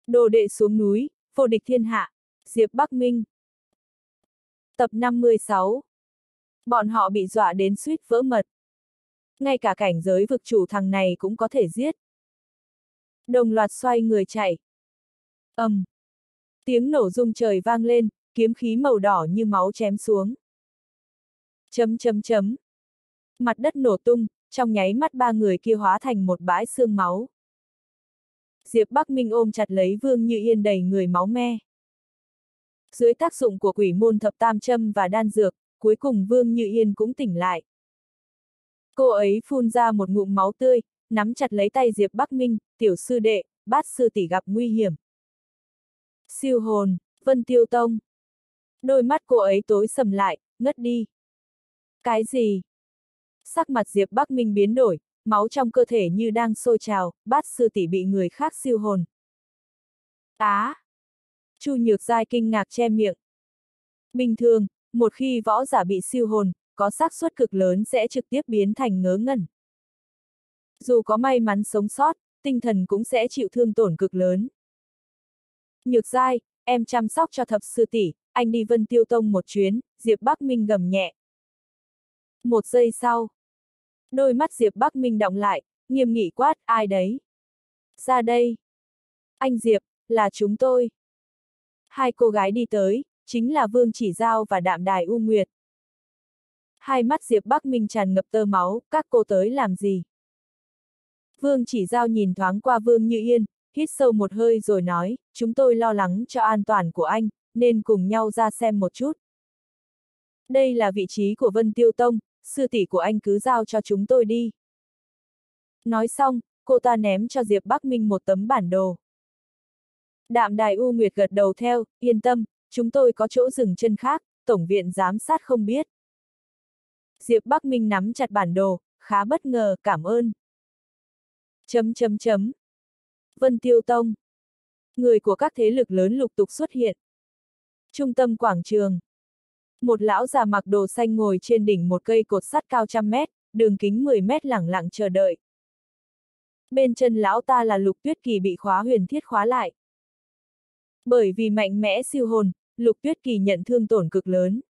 Đồ đệ xuống núi, vô địch thiên hạ. Diệp Bắc Minh. Tập 56. Bọn họ bị dọa đến suýt vỡ mật. Ngay cả cảnh giới vực chủ thằng này cũng có thể giết. Đồng loạt xoay người chạy. Tiếng nổ rung trời vang lên, kiếm khí màu đỏ như máu chém xuống. Mặt đất nổ tung, trong nháy mắt ba người kia hóa thành một bãi xương máu. Diệp Bắc Minh ôm chặt lấy Vương Như Yên đầy người máu me. Dưới tác dụng của quỷ môn thập tam châm và đan dược, cuối cùng Vương Như Yên cũng tỉnh lại. Cô ấy phun ra một ngụm máu tươi, nắm chặt lấy tay Diệp Bắc Minh, tiểu sư đệ, Bát sư tỷ gặp nguy hiểm. Siêu hồn, Vân Tiêu Tông. Đôi mắt cô ấy tối sầm lại, ngất đi. Cái gì? Sắc mặt Diệp Bắc Minh biến đổi, máu trong cơ thể như đang sôi trào, Bát sư tỷ bị người khác siêu hồn. Chu Nhược Giai kinh ngạc che miệng. Bình thường, một khi võ giả bị siêu hồn, có xác suất cực lớn sẽ trực tiếp biến thành ngớ ngẩn. Dù có may mắn sống sót, tinh thần cũng sẽ chịu thương tổn cực lớn. Nhược Giai, em chăm sóc cho thập sư tỷ, anh đi Vân Tiêu Tông một chuyến, Diệp Bắc Minh gầm nhẹ. Một giây sau, đôi mắt Diệp Bắc Minh đọng lại, nghiêm nghị quát, ai đấy? Ra đây! Anh Diệp, là chúng tôi. Hai cô gái đi tới, chính là Vương Chỉ Giao và Đạm Đài U Nguyệt. Hai mắt Diệp Bắc Minh tràn ngập tơ máu, các cô tới làm gì? Vương Chỉ Giao nhìn thoáng qua Vương Như Yên, hít sâu một hơi rồi nói, chúng tôi lo lắng cho an toàn của anh, nên cùng nhau ra xem một chút. Đây là vị trí của Vân Tiêu Tông, sư tỷ của anh cứ giao cho chúng tôi đi. Nói xong, cô ta ném cho Diệp Bắc Minh một tấm bản đồ. Đạm Đài U Nguyệt gật đầu theo, yên tâm, chúng tôi có chỗ dừng chân khác, tổng viện giám sát không biết. Diệp Bắc Minh nắm chặt bản đồ, khá bất ngờ, cảm ơn. Vân Tiêu Tông. Người của các thế lực lớn lục tục xuất hiện. Trung tâm quảng trường. Một lão già mặc đồ xanh ngồi trên đỉnh một cây cột sắt cao 100 mét, đường kính 10 mét lẳng lặng chờ đợi. Bên chân lão ta là Lục Tuyết Kỳ bị khóa huyền thiết khóa lại. Bởi vì mạnh mẽ siêu hồn, Lục Tuyết Kỳ nhận thương tổn cực lớn.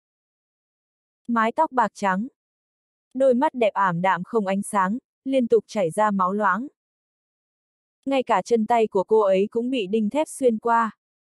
Mái tóc bạc trắng. Đôi mắt đẹp ảm đạm không ánh sáng, liên tục chảy ra máu loãng. Ngay cả chân tay của cô ấy cũng bị đinh thép xuyên qua.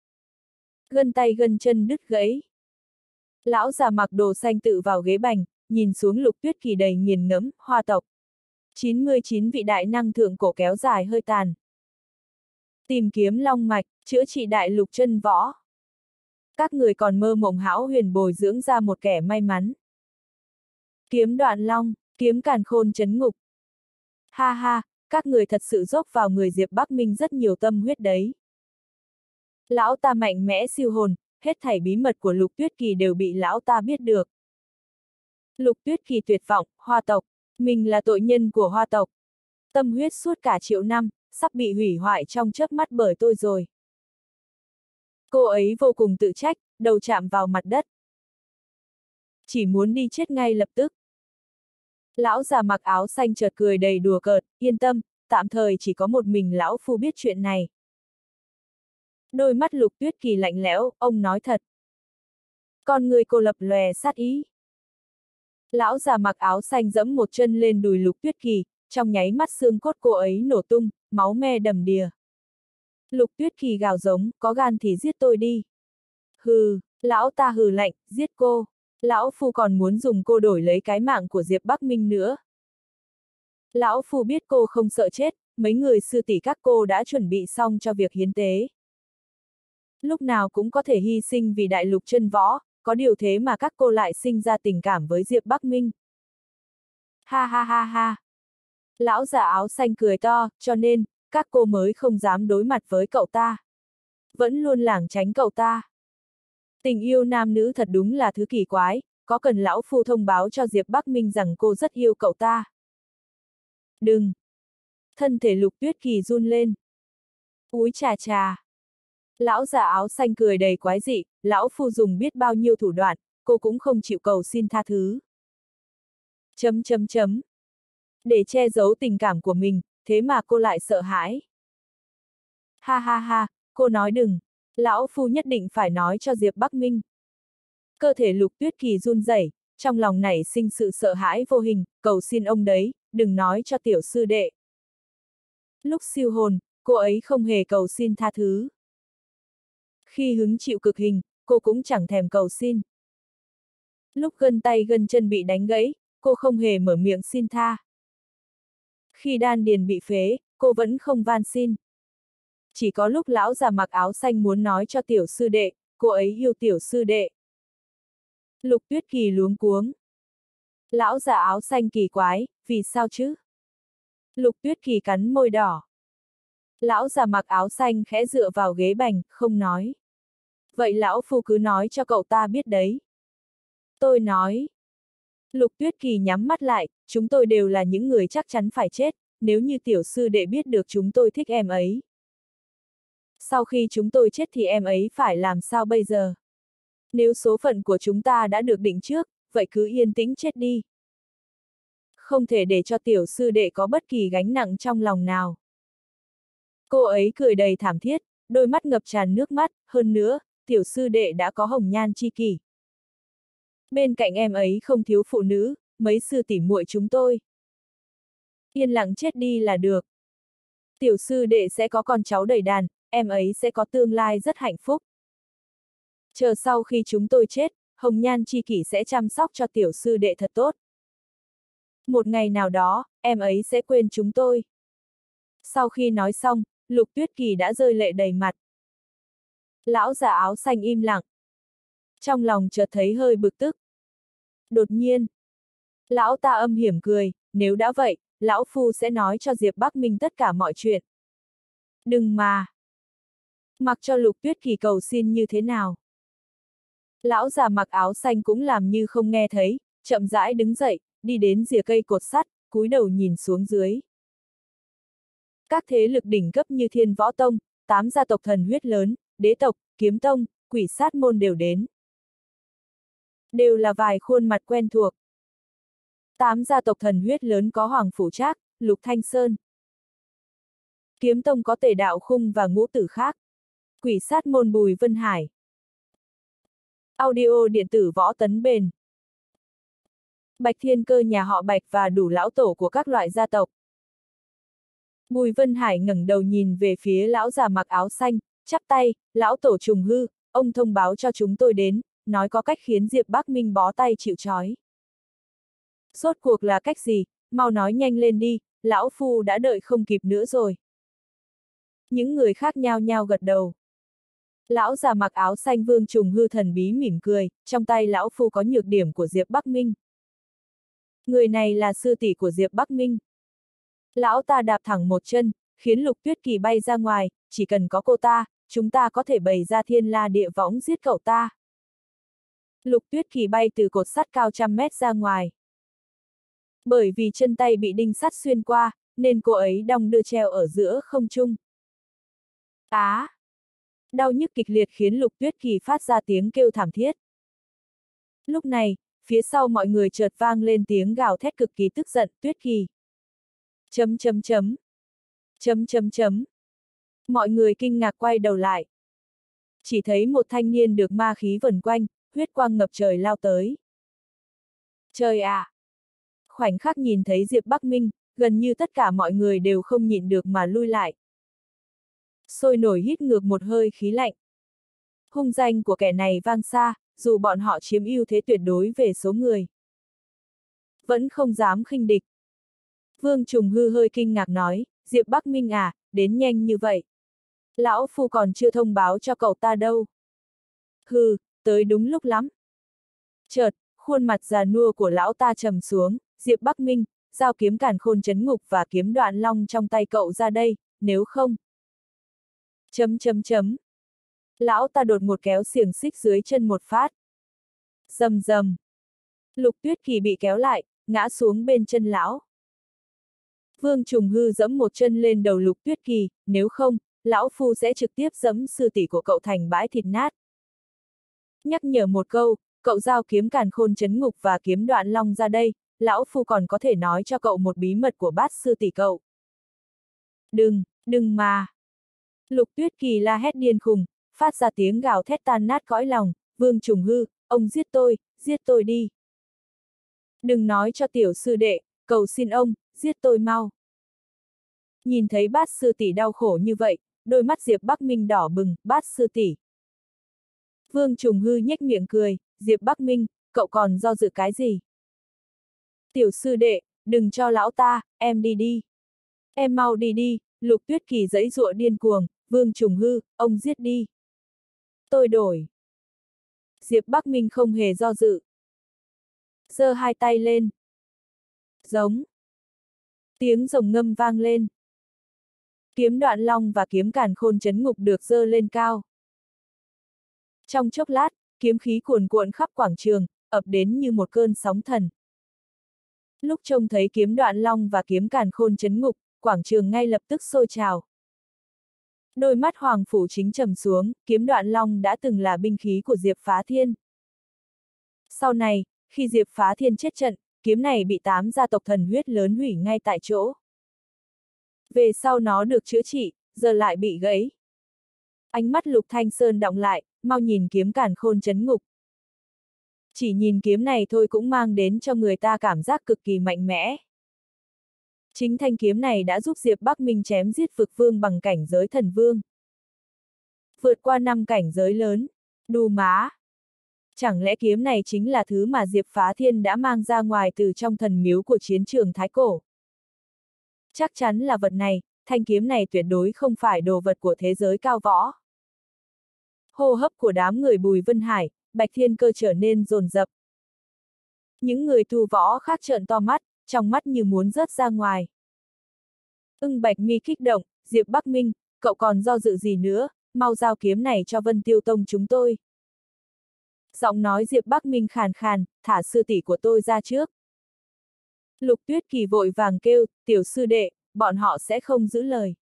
Gân tay gân chân đứt gãy. Lão già mặc đồ xanh tự vào ghế bành, nhìn xuống Lục Tuyết Kỳ đầy nghiền ngẫm, hoa tộc. 99 vị đại năng thượng cổ kéo dài hơi tàn. Tìm kiếm long mạch, chữa trị đại lục chân võ. Các người còn mơ mộng hão huyền bồi dưỡng ra một kẻ may mắn. Kiếm đoạn long, kiếm càn khôn chấn ngục. Ha ha, các người thật sự dốc vào người Diệp Bắc Minh rất nhiều tâm huyết đấy. Lão ta mạnh mẽ siêu hồn, hết thảy bí mật của Lục Tuyết Kỳ đều bị lão ta biết được. Lục Tuyết Kỳ tuyệt vọng, hoa tộc, mình là tội nhân của hoa tộc. Tâm huyết suốt cả triệu năm, sắp bị hủy hoại trong chớp mắt bởi tôi rồi. Cô ấy vô cùng tự trách, đầu chạm vào mặt đất. Chỉ muốn đi chết ngay lập tức. Lão già mặc áo xanh chợt cười đầy đùa cợt, yên tâm, tạm thời chỉ có một mình lão phu biết chuyện này. Đôi mắt Lục Tuyết Kỳ lạnh lẽo, ông nói thật. Con người cô lập lòe sát ý. Lão già mặc áo xanh giẫm một chân lên đùi Lục Tuyết Kỳ, trong nháy mắt xương cốt cô ấy nổ tung, máu me đầm đìa. Lục Tuyết Kỳ gào giống, có gan thì giết tôi đi. Hừ, lão ta hừ lạnh, giết cô. Lão phu còn muốn dùng cô đổi lấy cái mạng của Diệp Bắc Minh nữa. Lão phu biết cô không sợ chết, mấy người sư tỷ các cô đã chuẩn bị xong cho việc hiến tế. Lúc nào cũng có thể hy sinh vì đại lục chân võ, có điều thế mà các cô lại sinh ra tình cảm với Diệp Bắc Minh. Ha ha ha ha. Lão già áo xanh cười to, cho nên, các cô mới không dám đối mặt với cậu ta. Vẫn luôn lảng tránh cậu ta. Tình yêu nam nữ thật đúng là thứ kỳ quái, có cần lão phu thông báo cho Diệp Bắc Minh rằng cô rất yêu cậu ta. Đừng! Thân thể Lục Tuyết Kỳ run lên. Úi chà chà! Lão già áo xanh cười đầy quái dị, lão phu dùng biết bao nhiêu thủ đoạn, cô cũng không chịu cầu xin tha thứ. Để che giấu tình cảm của mình, thế mà cô lại sợ hãi. Ha ha ha, Cô nói đừng, lão phu nhất định phải nói cho Diệp Bắc Minh. Cơ thể Lục Tuyết Kỳ run rẩy, trong lòng nảy sinh sự sợ hãi vô hình, cầu xin ông đấy, đừng nói cho tiểu sư đệ. Lúc siêu hồn, cô ấy không hề cầu xin tha thứ. Khi hứng chịu cực hình, cô cũng chẳng thèm cầu xin. Lúc gân tay gân chân bị đánh gãy, cô không hề mở miệng xin tha. Khi đan điền bị phế, cô vẫn không van xin. Chỉ có lúc lão già mặc áo xanh muốn nói cho tiểu sư đệ, cô ấy yêu tiểu sư đệ. Lục Tuyết Kỳ luống cuống. Lão già áo xanh kỳ quái, vì sao chứ? Lục Tuyết Kỳ cắn môi đỏ. Lão già mặc áo xanh khẽ dựa vào ghế bành, không nói. Vậy lão phu cứ nói cho cậu ta biết đấy. Tôi nói. Lục Tuyết Kỳ nhắm mắt lại, chúng tôi đều là những người chắc chắn phải chết, nếu như tiểu sư đệ biết được chúng tôi thích em ấy. Sau khi chúng tôi chết thì em ấy phải làm sao bây giờ? Nếu số phận của chúng ta đã được định trước, vậy cứ yên tĩnh chết đi. Không thể để cho tiểu sư đệ có bất kỳ gánh nặng trong lòng nào. Cô ấy cười đầy thảm thiết, đôi mắt ngập tràn nước mắt, hơn nữa, tiểu sư đệ đã có hồng nhan chi kỷ. Bên cạnh em ấy không thiếu phụ nữ, mấy sư tỷ muội chúng tôi. Yên lặng chết đi là được. Tiểu sư đệ sẽ có con cháu đầy đàn, em ấy sẽ có tương lai rất hạnh phúc. Chờ sau khi chúng tôi chết, hồng nhan chi kỷ sẽ chăm sóc cho tiểu sư đệ thật tốt. Một ngày nào đó, em ấy sẽ quên chúng tôi. Sau khi nói xong, Lục Tuyết Kỳ đã rơi lệ đầy mặt. Lão già áo xanh im lặng. Trong lòng chợt thấy hơi bực tức. Đột nhiên, lão ta âm hiểm cười, nếu đã vậy, lão phu sẽ nói cho Diệp Bắc Minh tất cả mọi chuyện. Đừng mà. Mặc cho Lục Tuyết Kỳ cầu xin như thế nào. Lão già mặc áo xanh cũng làm như không nghe thấy, chậm rãi đứng dậy, đi đến rìa cây cột sắt, cúi đầu nhìn xuống dưới. Các thế lực đỉnh cấp như Thiên Võ Tông, 8 gia tộc thần huyết lớn, Đế tộc, Kiếm Tông, Quỷ Sát môn đều đến. Đều là vài khuôn mặt quen thuộc. 8 gia tộc thần huyết lớn có Hoàng Phủ Trác, Lục Thanh Sơn. Kiếm Tông có Tề Đạo Khung và Ngũ Tử Khác. Quỷ Sát môn Bùi Vân Hải. Audio điện tử Võ Tấn Bền. Bạch Thiên Cơ nhà họ Bạch và đủ lão tổ của các loại gia tộc. Bùi Vân Hải ngẩng đầu nhìn về phía lão già mặc áo xanh, chắp tay, lão tổ Trùng Hư, ông thông báo cho chúng tôi đến, nói có cách khiến Diệp Bắc Minh bó tay chịu trói. Rốt cuộc là cách gì, mau nói nhanh lên đi, lão phu đã đợi không kịp nữa rồi. Những người khác nhao nhao gật đầu. Lão già mặc áo xanh Vương Trùng Hư thần bí mỉm cười, trong tay lão phu có nhược điểm của Diệp Bắc Minh. Người này là sư tỷ của Diệp Bắc Minh. Lão ta đạp thẳng một chân, khiến Lục Tuyết Kỳ bay ra ngoài, chỉ cần có cô ta, chúng ta có thể bày ra thiên la địa võng giết cậu ta. Lục Tuyết Kỳ bay từ cột sắt cao trăm mét ra ngoài. Bởi vì chân tay bị đinh sắt xuyên qua, nên cô ấy đong đưa treo ở giữa không trung. Á! Đau nhức kịch liệt khiến Lục Tuyết Kỳ phát ra tiếng kêu thảm thiết. Lúc này, phía sau mọi người chợt vang lên tiếng gào thét cực kỳ tức giận, Tuyết Kỳ. Chấm chấm chấm. Chấm chấm chấm. Mọi người kinh ngạc quay đầu lại. Chỉ thấy một thanh niên được ma khí vần quanh, huyết quang ngập trời lao tới. Trời ạ! Khoảnh khắc nhìn thấy Diệp Bắc Minh, gần như tất cả mọi người đều không nhịn được mà lui lại. Sôi nổi hít ngược một hơi khí lạnh. Hung danh của kẻ này vang xa, dù bọn họ chiếm ưu thế tuyệt đối về số người. Vẫn không dám khinh địch. Vương Trùng Hư hơi kinh ngạc nói, Diệp Bắc Minh à, đến nhanh như vậy. Lão phu còn chưa thông báo cho cậu ta đâu. Hừ, tới đúng lúc lắm. Chợt, khuôn mặt già nua của lão ta trầm xuống, Diệp Bắc Minh, giao kiếm càn khôn chấn ngục và kiếm đoạn long trong tay cậu ra đây, nếu không. Chấm chấm chấm. Lão ta đột ngột kéo xiềng xích dưới chân một phát. Rầm rầm. Lục Tuyết Kỳ bị kéo lại, ngã xuống bên chân lão. Vương Trùng Hư giẫm một chân lên đầu Lục Tuyết Kỳ, nếu không, lão phu sẽ trực tiếp giẫm sư tỷ của cậu thành bãi thịt nát. Nhắc nhở một câu, cậu giao kiếm càn khôn chấn ngục và kiếm đoạn long ra đây, lão phu còn có thể nói cho cậu một bí mật của bát sư tỷ cậu. Đừng mà. Lục Tuyết Kỳ la hét điên khùng, phát ra tiếng gào thét tan nát cõi lòng, Vương Trùng Hư, ông giết tôi đi. Đừng nói cho tiểu sư đệ, cầu xin ông, giết tôi mau. Nhìn thấy Bát sư tỷ đau khổ như vậy, đôi mắt Diệp Bắc Minh đỏ bừng, Bát sư tỷ. Vương Trùng Hư nhếch miệng cười, Diệp Bắc Minh, cậu còn do dự cái gì? Tiểu sư đệ, đừng cho lão ta, em đi đi. Em mau đi đi, Lục Tuyết Kỳ giãy giụa điên cuồng, Vương Trùng Hư, ông giết đi. Tôi đổi. Diệp Bắc Minh không hề do dự. Giơ hai tay lên. Giống. Tiếng rồng ngâm vang lên. Kiếm Đoạn Long và kiếm Càn Khôn Chấn Ngục được giơ lên cao. Trong chốc lát, kiếm khí cuồn cuộn khắp quảng trường, ập đến như một cơn sóng thần. Lúc trông thấy kiếm Đoạn Long và kiếm Càn Khôn Chấn Ngục, quảng trường ngay lập tức sôi trào. Đôi mắt Hoàng Phủ Chính trầm xuống, kiếm Đoạn Long đã từng là binh khí của Diệp Phá Thiên. Sau này, khi Diệp Phá Thiên chết trận, kiếm này bị 8 gia tộc thần huyết lớn hủy ngay tại chỗ. Về sau nó được chữa trị, giờ lại bị gãy. Ánh mắt Lục Thanh Sơn đọng lại, mau nhìn kiếm Càn Khôn Chấn Ngục. Chỉ nhìn kiếm này thôi cũng mang đến cho người ta cảm giác cực kỳ mạnh mẽ. Chính thanh kiếm này đã giúp Diệp Bắc Minh chém giết vực vương bằng cảnh giới thần vương. Vượt qua 5 cảnh giới lớn. Đù má! Chẳng lẽ kiếm này chính là thứ mà Diệp Phá Thiên đã mang ra ngoài từ trong thần miếu của chiến trường Thái Cổ? Chắc chắn là vật này, thanh kiếm này tuyệt đối không phải đồ vật của thế giới cao võ. Hô hấp của đám người Bùi Vân Hải, Bạch Thiên Cơ trở nên dồn dập. Những người tu võ khác trợn to mắt, trong mắt như muốn rớt ra ngoài. Bạch Mi kích động, Diệp Bắc Minh, cậu còn do dự gì nữa, mau giao kiếm này cho Vân Tiêu Tông chúng tôi. Giọng nói Diệp Bắc Minh khàn khàn, thả sư tỷ của tôi ra trước. Lục Tuyết Kỳ vội vàng kêu, tiểu sư đệ, bọn họ sẽ không giữ lời.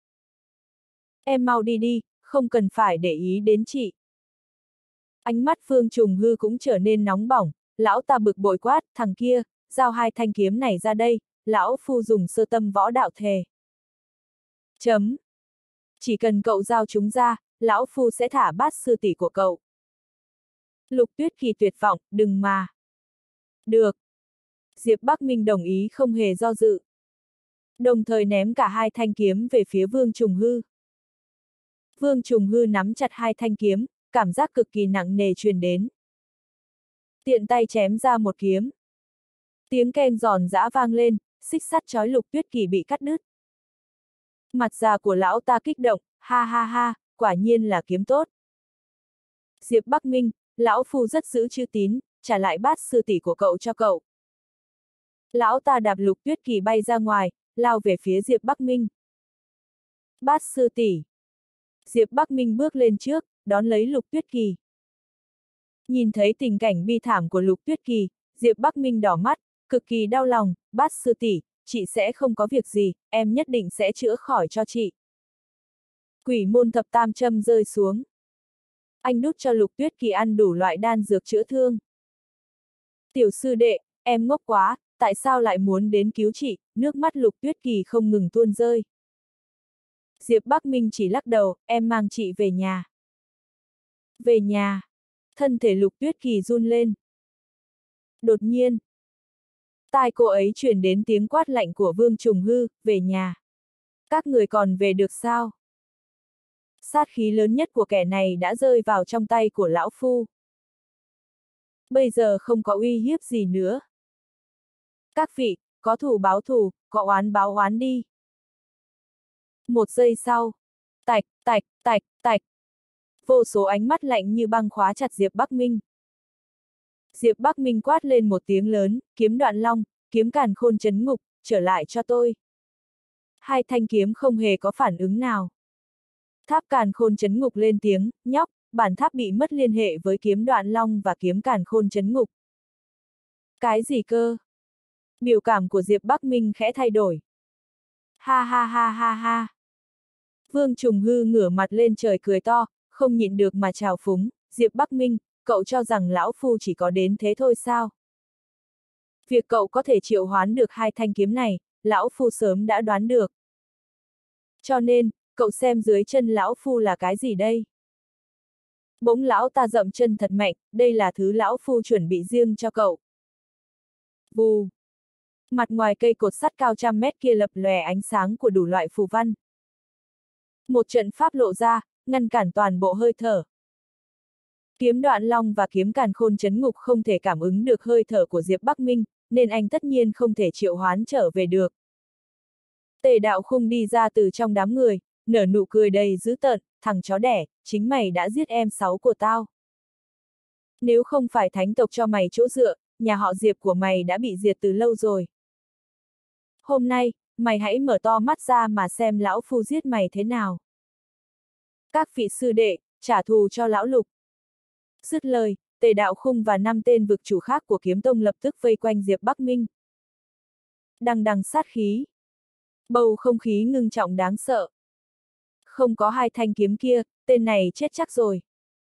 Em mau đi đi, không cần phải để ý đến chị. Ánh mắt Vương Trùng Hư cũng trở nên nóng bỏng, lão ta bực bội quát, thằng kia, giao hai thanh kiếm này ra đây, lão phu dùng sơ tâm võ đạo thề. Chấm. Chỉ cần cậu giao chúng ra, lão phu sẽ thả Bát sư tỷ của cậu. Lục Tuyết Kỳ tuyệt vọng, đừng mà. Được. Diệp Bắc Minh đồng ý không hề do dự. Đồng thời ném cả hai thanh kiếm về phía Vương Trùng Hư. Vương Trùng Hư nắm chặt hai thanh kiếm, cảm giác cực kỳ nặng nề truyền đến. Tiện tay chém ra một kiếm. Tiếng keng giòn giã vang lên, xích sắt chói Lục Tuyết Kỳ bị cắt đứt. Mặt già của lão ta kích động, ha ha ha, quả nhiên là kiếm tốt. Diệp Bắc Minh, lão phu rất giữ chữ tín, trả lại Bát sư tỷ của cậu cho cậu. Lão ta đạp Lục Tuyết Kỳ bay ra ngoài, lao về phía Diệp Bắc Minh. Bát sư tỷ. Diệp Bắc Minh bước lên trước, đón lấy Lục Tuyết Kỳ. Nhìn thấy tình cảnh bi thảm của Lục Tuyết Kỳ, Diệp Bắc Minh đỏ mắt, cực kỳ đau lòng, Bát sư tỷ, chị sẽ không có việc gì, em nhất định sẽ chữa khỏi cho chị. Quỷ môn thập tam châm rơi xuống. Anh đút cho Lục Tuyết Kỳ ăn đủ loại đan dược chữa thương. Tiểu sư đệ, em ngốc quá, tại sao lại muốn đến cứu chị, nước mắt Lục Tuyết Kỳ không ngừng tuôn rơi. Diệp Bắc Minh chỉ lắc đầu, em mang chị về nhà. Về nhà. Thân thể Lục Tuyết Kỳ run lên. Đột nhiên, tai cô ấy truyền đến tiếng quát lạnh của Vương Trùng Hư, về nhà. Các người còn về được sao? Sát khí lớn nhất của kẻ này đã rơi vào trong tay của lão phu. Bây giờ không có uy hiếp gì nữa. Các vị, có thù báo thù, có oán báo oán đi. Một giây sau, tạch, tạch, tạch, tạch. Vô số ánh mắt lạnh như băng khóa chặt Diệp Bắc Minh. Diệp Bắc Minh quát lên một tiếng lớn, kiếm Đoạn Long, kiếm Càn Khôn Chấn Ngục, trở lại cho tôi. Hai thanh kiếm không hề có phản ứng nào. Tháp Càn Khôn Chấn Ngục lên tiếng, nhóc, bản tháp bị mất liên hệ với kiếm Đoạn Long và kiếm Càn Khôn Chấn Ngục. Cái gì cơ? Biểu cảm của Diệp Bắc Minh khẽ thay đổi. Ha ha ha ha ha. Vương Trùng Hư ngửa mặt lên trời cười to, không nhịn được mà trào phúng, Diệp Bắc Minh, cậu cho rằng lão phu chỉ có đến thế thôi sao? Việc cậu có thể triệu hoán được hai thanh kiếm này, lão phu sớm đã đoán được. Cho nên, cậu xem dưới chân lão phu là cái gì đây? Bỗng lão ta dậm chân thật mạnh, đây là thứ lão phu chuẩn bị riêng cho cậu. Vù. Mặt ngoài cây cột sắt cao trăm mét kia lập lòe ánh sáng của đủ loại phù văn. Một trận pháp lộ ra, ngăn cản toàn bộ hơi thở. Kiếm Đoạn Long và kiếm Càn Khôn Chấn Ngục không thể cảm ứng được hơi thở của Diệp Bắc Minh, nên anh tất nhiên không thể triệu hoán trở về được. Tề Đạo Khung đi ra từ trong đám người, nở nụ cười đầy dữ tợn, thằng chó đẻ, chính mày đã giết em sáu của tao. Nếu không phải thánh tộc cho mày chỗ dựa, nhà họ Diệp của mày đã bị diệt từ lâu rồi. Hôm nay, mày hãy mở to mắt ra mà xem lão phu giết mày thế nào. Các vị sư đệ, trả thù cho lão Lục. Dứt lời, Tề Đạo Khung và 5 tên vực chủ khác của kiếm tông lập tức vây quanh Diệp Bắc Minh. Đằng đằng sát khí. Bầu không khí ngưng trọng đáng sợ. Không có hai thanh kiếm kia, tên này chết chắc rồi.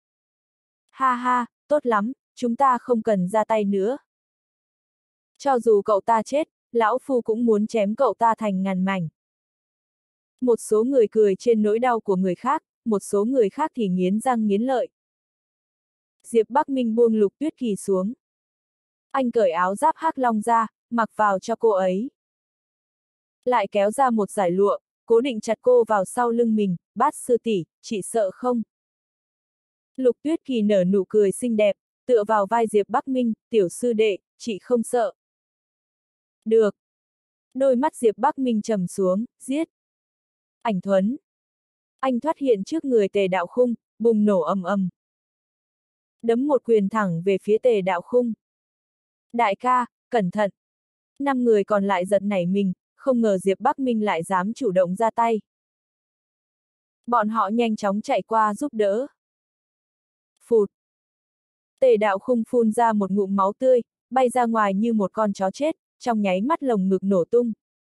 Ha ha, tốt lắm, chúng ta không cần ra tay nữa. Cho dù cậu ta chết, lão phu cũng muốn chém cậu ta thành ngàn mảnh. Một số người cười trên nỗi đau của người khác, một số người khác thì nghiến răng nghiến lợi. Diệp Bắc Minh buông Lục Tuyết Kỳ xuống. Anh cởi áo giáp hắc long ra, mặc vào cho cô ấy. Lại kéo ra một dải lụa, cố định chặt cô vào sau lưng mình, Bát sư tỷ, chị sợ không? Lục Tuyết Kỳ nở nụ cười xinh đẹp, tựa vào vai Diệp Bắc Minh, tiểu sư đệ, chị không sợ. Được. Đôi mắt Diệp Bắc Minh trầm xuống, giết. Ảnh Thuấn. Anh thoát hiện trước người Tề Đạo Khung, bùng nổ ầm ầm. Đấm một quyền thẳng về phía Tề Đạo Khung. Đại ca, cẩn thận. 5 người còn lại giật nảy mình, không ngờ Diệp Bắc Minh lại dám chủ động ra tay. Bọn họ nhanh chóng chạy qua giúp đỡ. Phụt. Tề Đạo Khung phun ra một ngụm máu tươi, bay ra ngoài như một con chó chết, trong nháy mắt lồng ngực nổ tung.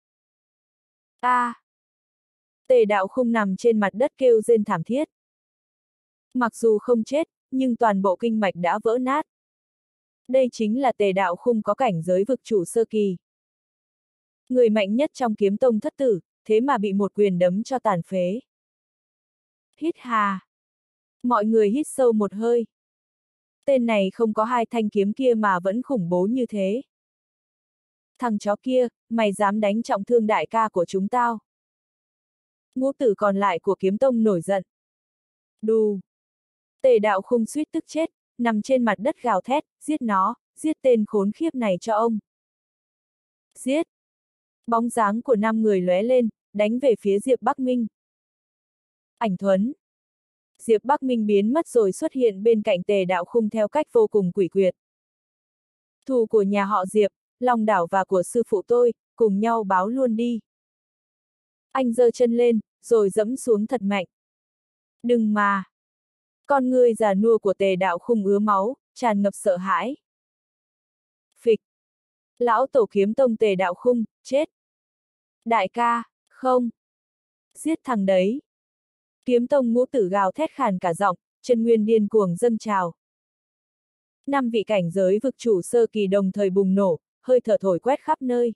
Tề Đạo Khung nằm trên mặt đất kêu rên thảm thiết. Mặc dù không chết, nhưng toàn bộ kinh mạch đã vỡ nát. Đây chính là Tề Đạo Khung có cảnh giới vực chủ sơ kỳ. Người mạnh nhất trong kiếm tông thất tử, thế mà bị một quyền đấm cho tàn phế. Hít hà. Mọi người hít sâu một hơi. Tên này không có hai thanh kiếm kia mà vẫn khủng bố như thế. Thằng chó kia, mày dám đánh trọng thương đại ca của chúng tao. Ngũ tử còn lại của kiếm tông nổi giận. Đù. Tề Đạo Khung suýt tức chết, nằm trên mặt đất gào thét, giết nó, giết tên khốn khiếp này cho ông. Giết. Bóng dáng của 5 người lóe lên, đánh về phía Diệp Bắc Minh. Ảnh Thuấn. Diệp Bắc Minh biến mất rồi xuất hiện bên cạnh Tề Đạo Khung theo cách vô cùng quỷ quyệt. Thù của nhà họ Diệp, Long Đảo và của sư phụ tôi, cùng nhau báo luôn đi. Anh giơ chân lên, rồi dẫm xuống thật mạnh. Đừng mà. Con ngươi già nua của Tề Đạo Khung ứa máu, tràn ngập sợ hãi. Phịch. Lão tổ kiếm tông Tề Đạo Khung, chết. Đại ca, không. Giết thằng đấy. Kiếm tông ngũ tử gào thét khàn cả giọng, chân nguyên điên cuồng dâng trào. 5 vị cảnh giới vực chủ sơ kỳ đồng thời bùng nổ, hơi thở thổi quét khắp nơi.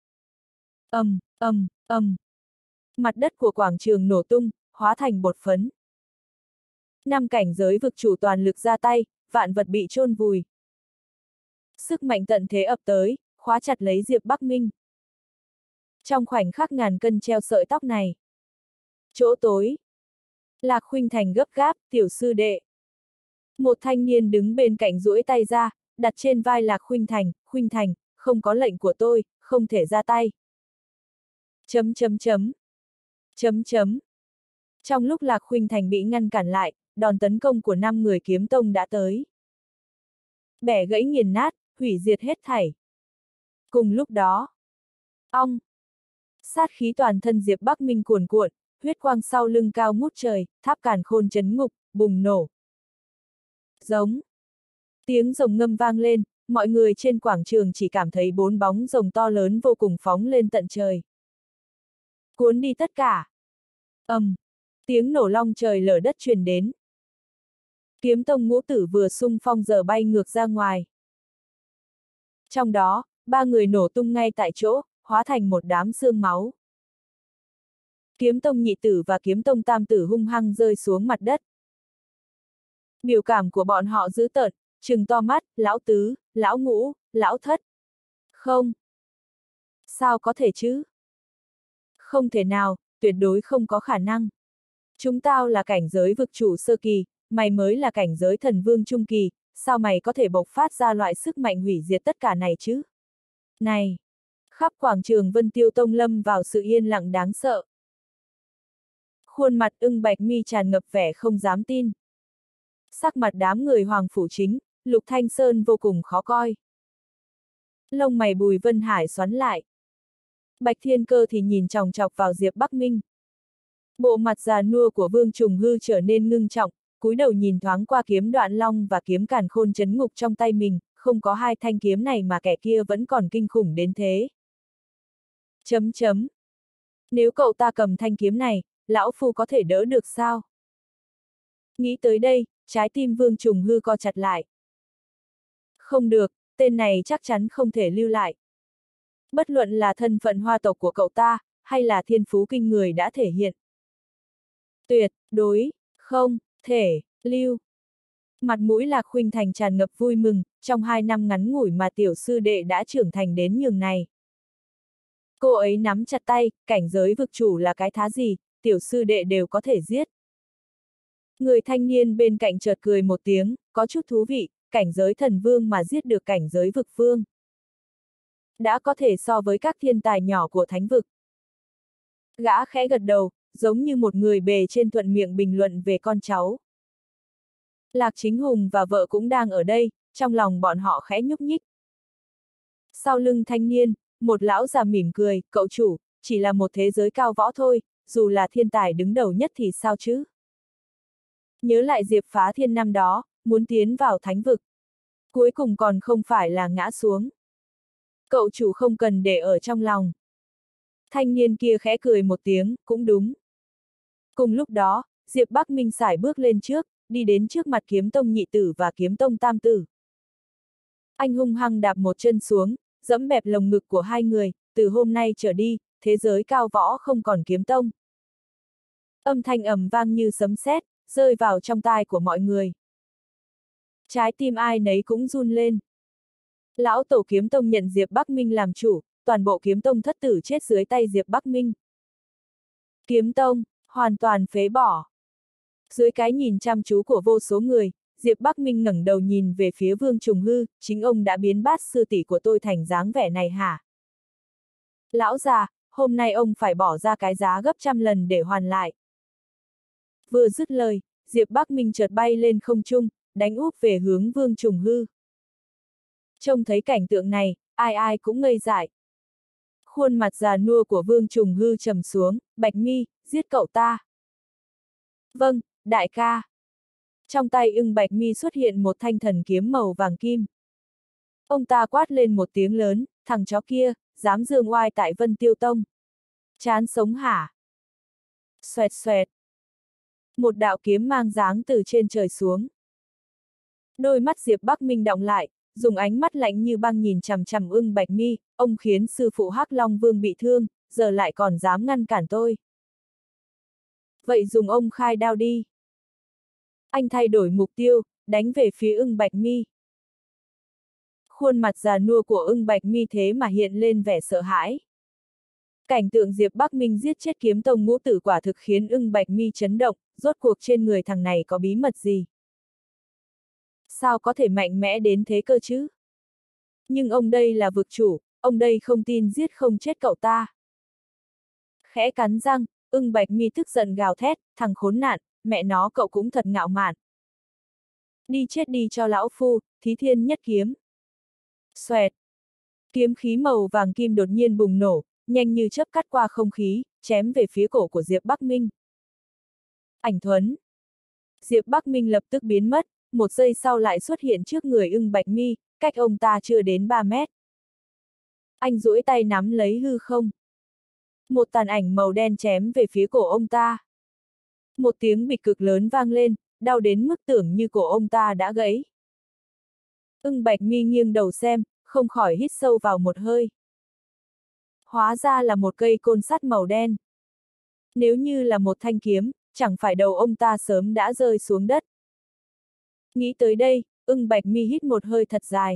Ầm. Mặt đất của quảng trường nổ tung, hóa thành bột phấn. 5 cảnh giới vực chủ toàn lực ra tay, vạn vật bị chôn vùi. Sức mạnh tận thế ập tới, khóa chặt lấy Diệp Bắc Minh. Trong khoảnh khắc ngàn cân treo sợi tóc này. Chỗ tối. Lạc Khuynh Thành gấp gáp, tiểu sư đệ. Một thanh niên đứng bên cạnh duỗi tay ra, đặt trên vai Lạc Khuynh Thành, không có lệnh của tôi, không thể ra tay. Trong lúc Lạc Khuynh Thành bị ngăn cản lại, đòn tấn công của 5 người kiếm tông đã tới. Bẻ gãy nghiền nát, hủy diệt hết thảy. Cùng lúc đó, ong. Sát khí toàn thân Diệp Bắc Minh cuồn cuộn, huyết quang sau lưng cao ngút trời, tháp Càn Khôn chấn ngục, bùng nổ. Giống. Tiếng rồng ngâm vang lên, mọi người trên quảng trường chỉ cảm thấy 4 bóng rồng to lớn vô cùng phóng lên tận trời. Cuốn đi tất cả. Tiếng nổ long trời lở đất truyền đến. Kiếm tông ngũ tử vừa xung phong giờ bay ngược ra ngoài. Trong đó, 3 người nổ tung ngay tại chỗ, hóa thành một đám xương máu. Kiếm tông nhị tử và kiếm tông tam tử hung hăng rơi xuống mặt đất. Biểu cảm của bọn họ dữ tợn, trừng to mắt, lão tứ, lão ngũ, lão thất. Không. Sao có thể chứ? Không thể nào, tuyệt đối không có khả năng. Chúng tao là cảnh giới vực chủ sơ kỳ, mày mới là cảnh giới thần vương trung kỳ, sao mày có thể bộc phát ra loại sức mạnh hủy diệt tất cả này chứ? Này! Khắp quảng trường Vân Tiêu Tông lâm vào sự yên lặng đáng sợ. Khuôn mặt Ưng Bạch Mi tràn ngập vẻ không dám tin. Sắc mặt đám người Hoàng Phủ Chính, Lục Thanh Sơn vô cùng khó coi. Lông mày Bùi Vân Hải xoắn lại. Bạch Thiên Cơ thì nhìn chòng chọc vào Diệp Bắc Minh. Bộ mặt già nua của Vương Trùng Hư trở nên ngưng trọng, cúi đầu nhìn thoáng qua kiếm Đoạn Long và kiếm Càn Khôn chấn ngục trong tay mình, không có hai thanh kiếm này mà kẻ kia vẫn còn kinh khủng đến thế. Chấm chấm. Nếu cậu ta cầm thanh kiếm này, lão phu có thể đỡ được sao? Nghĩ tới đây, trái tim Vương Trùng Hư co chặt lại. Không được, tên này chắc chắn không thể lưu lại. Bất luận là thân phận hoa tộc của cậu ta, hay là thiên phú kinh người đã thể hiện. Tuyệt đối, không thể lưu. Mặt mũi Lạc Khuynh Thành tràn ngập vui mừng, trong 2 năm ngắn ngủi mà tiểu sư đệ đã trưởng thành đến nhường này. Cô ấy nắm chặt tay, cảnh giới vực chủ là cái thá gì, tiểu sư đệ đều có thể giết. Người thanh niên bên cạnh chợt cười một tiếng, có chút thú vị, cảnh giới thần vương mà giết được cảnh giới vực vương. Đã có thể so với các thiên tài nhỏ của thánh vực. Gã khẽ gật đầu, giống như một người bề trên thuận miệng bình luận về con cháu. Lạc Chính Hùng và vợ cũng đang ở đây, trong lòng bọn họ khẽ nhúc nhích. Sau lưng thanh niên, một lão già mỉm cười, cậu chủ, chỉ là một thế giới cao võ thôi, dù là thiên tài đứng đầu nhất thì sao chứ? Nhớ lại Diệp Phá Thiên năm đó, muốn tiến vào thánh vực. Cuối cùng còn không phải là ngã xuống. Cậu chủ không cần để ở trong lòng. Thanh niên kia khẽ cười một tiếng, cũng đúng. Cùng lúc đó, Diệp Bắc Minh sải bước lên trước, đi đến trước mặt kiếm tông nhị tử và kiếm tông tam tử. Anh hung hăng đạp một chân xuống, dẫm bẹp lồng ngực của hai người, từ hôm nay trở đi, thế giới cao võ không còn kiếm tông. Âm thanh ầm vang như sấm sét, rơi vào trong tai của mọi người. Trái tim ai nấy cũng run lên. Lão tổ kiếm tông nhận Diệp Bắc Minh làm chủ, toàn bộ kiếm tông thất tử chết dưới tay Diệp Bắc Minh. Kiếm tông, hoàn toàn phế bỏ. Dưới cái nhìn chăm chú của vô số người, Diệp Bắc Minh ngẩng đầu nhìn về phía Vương Trùng Hư, chính ông đã biến bát sư tỷ của tôi thành dáng vẻ này hả? Lão già, hôm nay ông phải bỏ ra cái giá gấp trăm lần để hoàn lại. Vừa dứt lời, Diệp Bắc Minh chợt bay lên không trung, đánh úp về hướng Vương Trùng Hư. Trông thấy cảnh tượng này, ai ai cũng ngây dại. Khuôn mặt già nua của Vương Trùng Hư trầm xuống, Bạch Mi, giết cậu ta. Vâng, đại ca. Trong tay Ưng Bạch Mi xuất hiện một thanh thần kiếm màu vàng kim. Ông ta quát lên một tiếng lớn, thằng chó kia, dám dương oai tại Vân Tiêu Tông. Chán sống hả? Xoẹt xoẹt. Một đạo kiếm mang dáng từ trên trời xuống. Đôi mắt Diệp Bắc Minh đọng lại, dùng ánh mắt lạnh như băng nhìn chằm chằm Ưng Bạch Mi, ông khiến sư phụ Hắc Long Vương bị thương, giờ lại còn dám ngăn cản tôi. Vậy dùng ông khai đao đi. Anh thay đổi mục tiêu, đánh về phía Ưng Bạch Mi. Khuôn mặt già nua của Ưng Bạch Mi thế mà hiện lên vẻ sợ hãi. Cảnh tượng Diệp Bắc Minh giết chết kiếm tông ngũ tử quả thực khiến Ưng Bạch Mi chấn động, rốt cuộc trên người thằng này có bí mật gì? Sao có thể mạnh mẽ đến thế cơ chứ? Nhưng ông đây là vực chủ, ông đây không tin giết không chết cậu ta. Khẽ cắn răng, Ưng Bạch Mi tức giận gào thét, thằng khốn nạn, mẹ nó cậu cũng thật ngạo mạn. Đi chết đi cho lão phu, Thí Thiên Nhất Kiếm. Xoẹt. Kiếm khí màu vàng kim đột nhiên bùng nổ, nhanh như chớp cắt qua không khí, chém về phía cổ của Diệp Bắc Minh. Ảnh thuẫn. Diệp Bắc Minh lập tức biến mất, một giây sau lại xuất hiện trước người Ưng Bạch Mi, cách ông ta chưa đến 3 mét. Anh duỗi tay nắm lấy hư không. Một tàn ảnh màu đen chém về phía cổ ông ta. Một tiếng bịch cực lớn vang lên, đau đến mức tưởng như cổ ông ta đã gãy. Ưng Bạch Mi nghiêng đầu xem, không khỏi hít sâu vào một hơi. Hóa ra là một cây côn sắt màu đen. Nếu như là một thanh kiếm, chẳng phải đầu ông ta sớm đã rơi xuống đất. Nghĩ tới đây, Ưng Bạch Mi hít một hơi thật dài.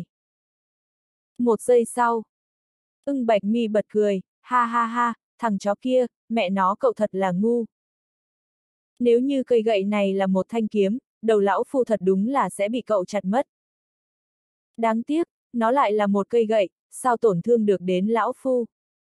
Một giây sau, Ưng Bạch Mi bật cười, ha ha ha, thằng chó kia, mẹ nó cậu thật là ngu. Nếu như cây gậy này là một thanh kiếm, đầu lão phu thật đúng là sẽ bị cậu chặt mất. Đáng tiếc, nó lại là một cây gậy, sao tổn thương được đến lão phu.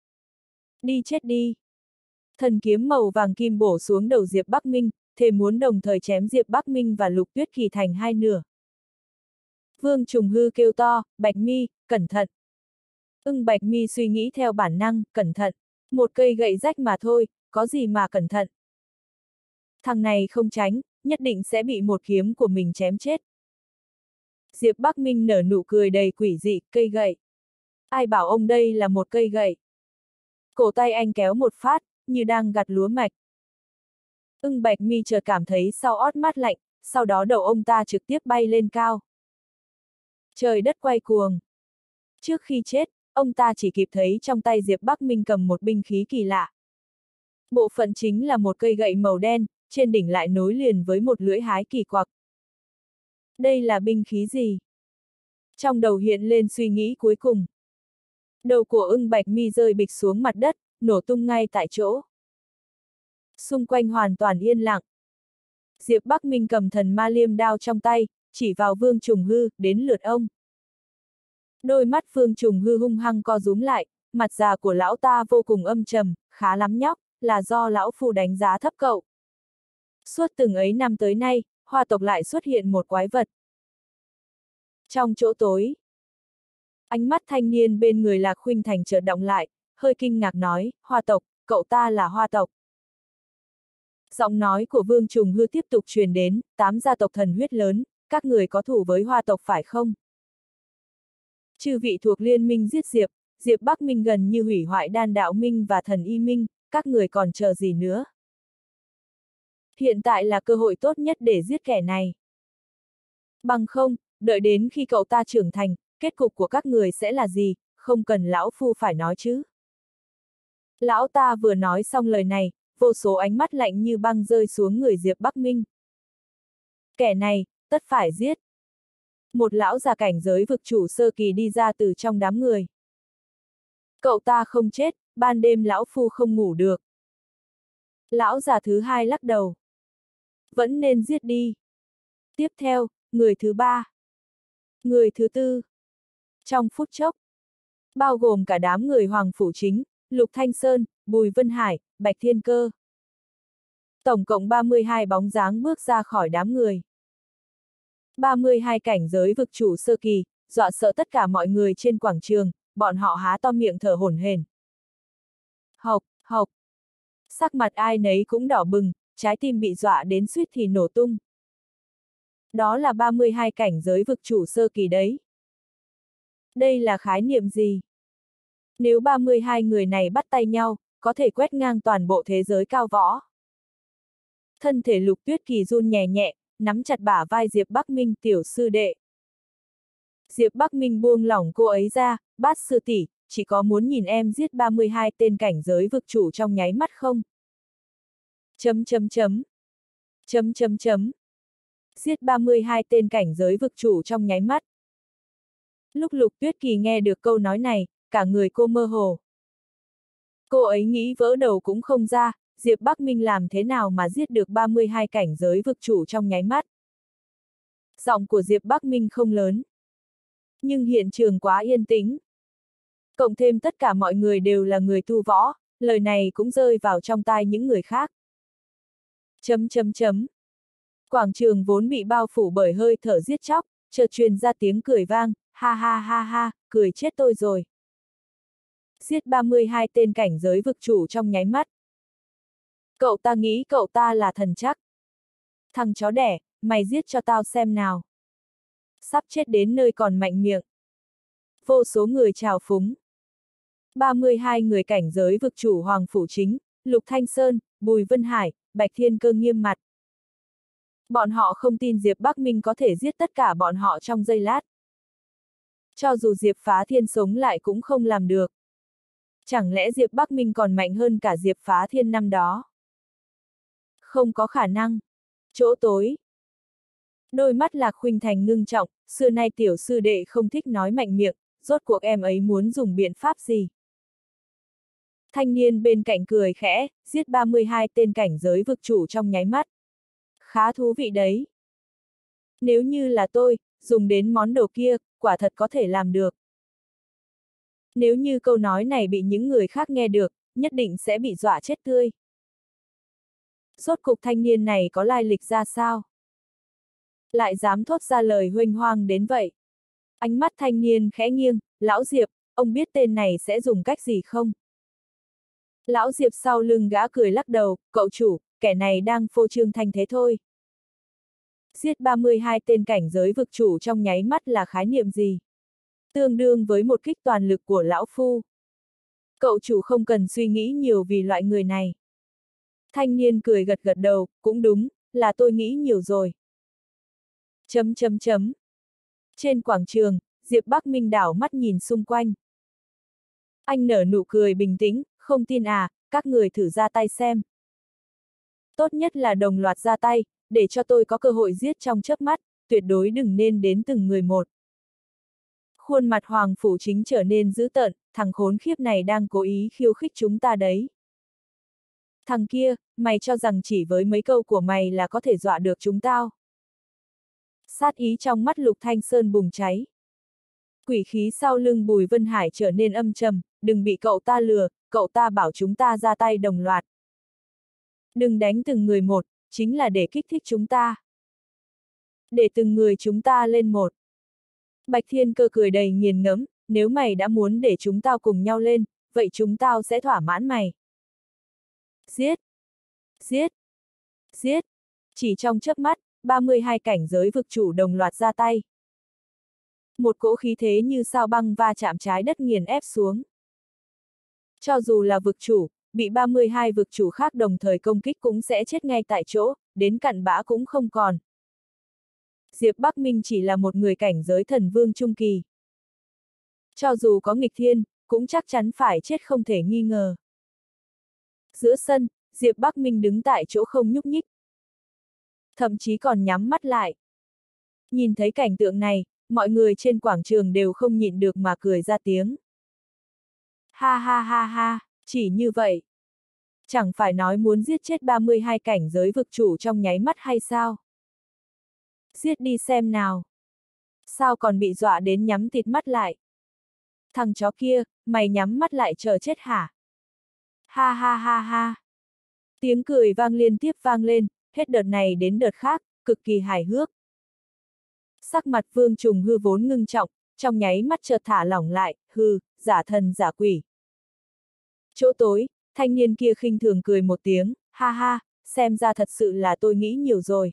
Đi chết đi. Thần kiếm màu vàng kim bổ xuống đầu Diệp Bắc Minh, thề muốn đồng thời chém Diệp Bắc Minh và Lục Tuyết Kỳ thành hai nửa. Vương Trùng Hư kêu to, Bạch Mi, cẩn thận. Ưng Bạch Mi suy nghĩ theo bản năng, cẩn thận. Một cây gậy rách mà thôi, có gì mà cẩn thận. Thằng này không tránh, nhất định sẽ bị một kiếm của mình chém chết. Diệp Bắc Minh nở nụ cười đầy quỷ dị, cây gậy. Ai bảo ông đây là một cây gậy. Cổ tay anh kéo một phát, như đang gặt lúa mạch. Ưng Bạch Mi chợt cảm thấy sau ót mát lạnh, sau đó đầu ông ta trực tiếp bay lên cao. Trời đất quay cuồng. Trước khi chết, ông ta chỉ kịp thấy trong tay Diệp Bắc Minh cầm một binh khí kỳ lạ. Bộ phận chính là một cây gậy màu đen, trên đỉnh lại nối liền với một lưỡi hái kỳ quặc. Đây là binh khí gì? Trong đầu hiện lên suy nghĩ cuối cùng. Đầu của Ưng Bạch Mi rơi bịch xuống mặt đất, nổ tung ngay tại chỗ. Xung quanh hoàn toàn yên lặng. Diệp Bắc Minh cầm thần ma liêm đao trong tay, chỉ vào Vương Trùng Hư, đến lượt ông. Đôi mắt Vương Trùng Hư hung hăng co rúm lại, mặt già của lão ta vô cùng âm trầm, khá lắm nhóc, là do lão phu đánh giá thấp cậu. Suốt từng ấy năm tới nay, Hoa tộc lại xuất hiện một quái vật. Trong chỗ tối, ánh mắt thanh niên bên người Lạc Khuynh Thành chợt động lại, hơi kinh ngạc nói, Hoa tộc, cậu ta là Hoa tộc. Giọng nói của Vương Trùng Hư tiếp tục truyền đến, 8 gia tộc thần huyết lớn, các người có thù với Hoa tộc phải không? Chư vị thuộc liên minh giết Diệp, Diệp Bắc Minh gần như hủy hoại Đan Đạo Minh và Thần Y Minh, các người còn chờ gì nữa? Hiện tại là cơ hội tốt nhất để giết kẻ này. Bằng không, đợi đến khi cậu ta trưởng thành, kết cục của các người sẽ là gì, không cần lão phu phải nói chứ. Lão ta vừa nói xong lời này, vô số ánh mắt lạnh như băng rơi xuống người Diệp Bắc Minh. Kẻ này, tất phải giết. Một lão già cảnh giới vực chủ sơ kỳ đi ra từ trong đám người. Cậu ta không chết, ban đêm lão phu không ngủ được. Lão già thứ hai lắc đầu. Vẫn nên giết đi. Tiếp theo, người thứ ba. Người thứ tư. Trong phút chốc, bao gồm cả đám người Hoàng Phủ Chính, Lục Thanh Sơn, Bùi Vân Hải, Bạch Thiên Cơ. Tổng cộng 32 bóng dáng bước ra khỏi đám người. 32 cảnh giới vực chủ sơ kỳ, dọa sợ tất cả mọi người trên quảng trường, bọn họ há to miệng thở hổn hển. Hộc, hộc. Sắc mặt ai nấy cũng đỏ bừng, trái tim bị dọa đến suýt thì nổ tung. Đó là 32 cảnh giới vực chủ sơ kỳ đấy. Đây là khái niệm gì? Nếu 32 người này bắt tay nhau, có thể quét ngang toàn bộ thế giới cao võ. Thân thể Lục Tuyết Kỳ run nhẹ nhẹ, nắm chặt bả vai Diệp Bắc Minh, tiểu sư đệ. Diệp Bắc Minh buông lỏng cô ấy ra, Bát sư tỷ, chỉ có muốn nhìn em giết 32 tên cảnh giới vực chủ trong nháy mắt không? Chấm chấm chấm. Chấm chấm chấm. Giết 32 tên cảnh giới vực chủ trong nháy mắt. Lúc Lục Tuyết Kỳ nghe được câu nói này, cả người cô mơ hồ. Cô ấy nghĩ vỡ đầu cũng không ra, Diệp Bắc Minh làm thế nào mà giết được 32 cảnh giới vực chủ trong nháy mắt. Giọng của Diệp Bắc Minh không lớn. Nhưng hiện trường quá yên tĩnh. Cộng thêm tất cả mọi người đều là người tu võ, lời này cũng rơi vào trong tai những người khác. Chấm chấm chấm. Quảng trường vốn bị bao phủ bởi hơi thở giết chóc, chợt truyền ra tiếng cười vang, ha ha ha ha, cười chết tôi rồi. Giết 32 tên cảnh giới vực chủ trong nháy mắt. Cậu ta nghĩ cậu ta là thần chắc. Thằng chó đẻ, mày giết cho tao xem nào. Sắp chết đến nơi còn mạnh miệng. Vô số người trào phúng. 32 người cảnh giới vực chủ Hoàng Phủ Chính, Lục Thanh Sơn, Bùi Vân Hải, Bạch Thiên Cơ nghiêm mặt. Bọn họ không tin Diệp Bắc Minh có thể giết tất cả bọn họ trong giây lát. Cho dù Diệp Phá Thiên sống lại cũng không làm được. Chẳng lẽ Diệp Bắc Minh còn mạnh hơn cả Diệp Phá Thiên năm đó? Không có khả năng. Chỗ tối. Đôi mắt Lạc Khuynh Thành ngưng trọng, xưa nay tiểu sư đệ không thích nói mạnh miệng, rốt cuộc em ấy muốn dùng biện pháp gì? Thanh niên bên cạnh cười khẽ, giết 32 tên cảnh giới vực chủ trong nháy mắt. Khá thú vị đấy. Nếu như là tôi, dùng đến món đồ kia, quả thật có thể làm được. Nếu như câu nói này bị những người khác nghe được, nhất định sẽ bị dọa chết tươi. Rốt cục thanh niên này có lai lịch ra sao? Lại dám thốt ra lời huênh hoang đến vậy. Ánh mắt thanh niên khẽ nghiêng, lão Diệp, ông biết tên này sẽ dùng cách gì không? Lão Diệp sau lưng gã cười lắc đầu, cậu chủ, kẻ này đang phô trương thanh thế thôi. Giết 32 tên cảnh giới vực chủ trong nháy mắt là khái niệm gì? Tương đương với một kích toàn lực của lão phu. Cậu chủ không cần suy nghĩ nhiều vì loại người này. Thanh niên cười gật gật đầu, cũng đúng, là tôi nghĩ nhiều rồi. Chấm chấm chấm. Trên quảng trường, Diệp Bắc Minh đảo mắt nhìn xung quanh. Anh nở nụ cười bình tĩnh, không tin à, các người thử ra tay xem. Tốt nhất là đồng loạt ra tay, để cho tôi có cơ hội giết trong chớp mắt, tuyệt đối đừng nên đến từng người một. Khuôn mặt Hoàng Phủ Chính trở nên dữ tợn, thằng khốn khiếp này đang cố ý khiêu khích chúng ta đấy. Thằng kia, mày cho rằng chỉ với mấy câu của mày là có thể dọa được chúng tao. Sát ý trong mắt Lục Thanh Sơn bùng cháy. Quỷ khí sau lưng Bùi Vân Hải trở nên âm trầm, đừng bị cậu ta lừa, cậu ta bảo chúng ta ra tay đồng loạt. Đừng đánh từng người một, chính là để kích thích chúng ta. Để từng người chúng ta lên một. Bạch Thiên Cơ cười đầy nghiền ngẫm, nếu mày đã muốn để chúng tao cùng nhau lên, vậy chúng tao sẽ thỏa mãn mày. Giết! Giết! Giết! Chỉ trong chớp mắt, 32 cảnh giới vực chủ đồng loạt ra tay. Một cỗ khí thế như sao băng va chạm trái đất nghiền ép xuống. Cho dù là vực chủ, bị 32 vực chủ khác đồng thời công kích cũng sẽ chết ngay tại chỗ, đến cặn bã cũng không còn. Diệp Bắc Minh chỉ là một người cảnh giới thần vương trung kỳ. Cho dù có nghịch thiên, cũng chắc chắn phải chết không thể nghi ngờ. Giữa sân, Diệp Bắc Minh đứng tại chỗ không nhúc nhích. Thậm chí còn nhắm mắt lại. Nhìn thấy cảnh tượng này, mọi người trên quảng trường đều không nhịn được mà cười ra tiếng. Ha ha ha ha, chỉ như vậy. Chẳng phải nói muốn giết chết 32 cảnh giới vực chủ trong nháy mắt hay sao? Giết đi xem nào. Sao còn bị dọa đến nhắm tịt mắt lại? Thằng chó kia, mày nhắm mắt lại chờ chết hả? Ha ha ha ha. Tiếng cười vang liên tiếp vang lên, hết đợt này đến đợt khác, cực kỳ hài hước. Sắc mặt Vương Trùng Hư vốn ngưng trọng, trong nháy mắt chợt thả lỏng lại, hừ, giả thần giả quỷ. Chỗ tối, thanh niên kia khinh thường cười một tiếng, ha ha, xem ra thật sự là tôi nghĩ nhiều rồi.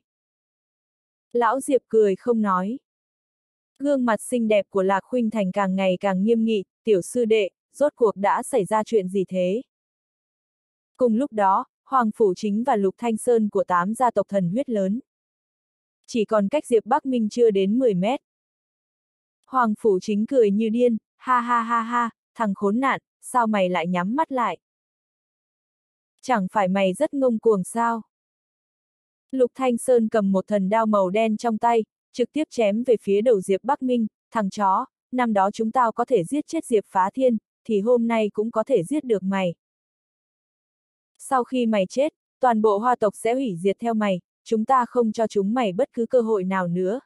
Lão Diệp cười không nói. Gương mặt xinh đẹp của Lạc Khuynh Thành càng ngày càng nghiêm nghị, tiểu sư đệ, rốt cuộc đã xảy ra chuyện gì thế? Cùng lúc đó, Hoàng Phủ Chính và Lục Thanh Sơn của 8 gia tộc thần huyết lớn. Chỉ còn cách Diệp Bắc Minh chưa đến 10 mét. Hoàng Phủ Chính cười như điên, ha ha ha ha, thằng khốn nạn, sao mày lại nhắm mắt lại? Chẳng phải mày rất ngông cuồng sao? Lục Thanh Sơn cầm một thần đao màu đen trong tay, trực tiếp chém về phía đầu Diệp Bắc Minh, thằng chó, năm đó chúng tao có thể giết chết Diệp Phá Thiên, thì hôm nay cũng có thể giết được mày. Sau khi mày chết, toàn bộ Hoa tộc sẽ hủy diệt theo mày, chúng ta không cho chúng mày bất cứ cơ hội nào nữa.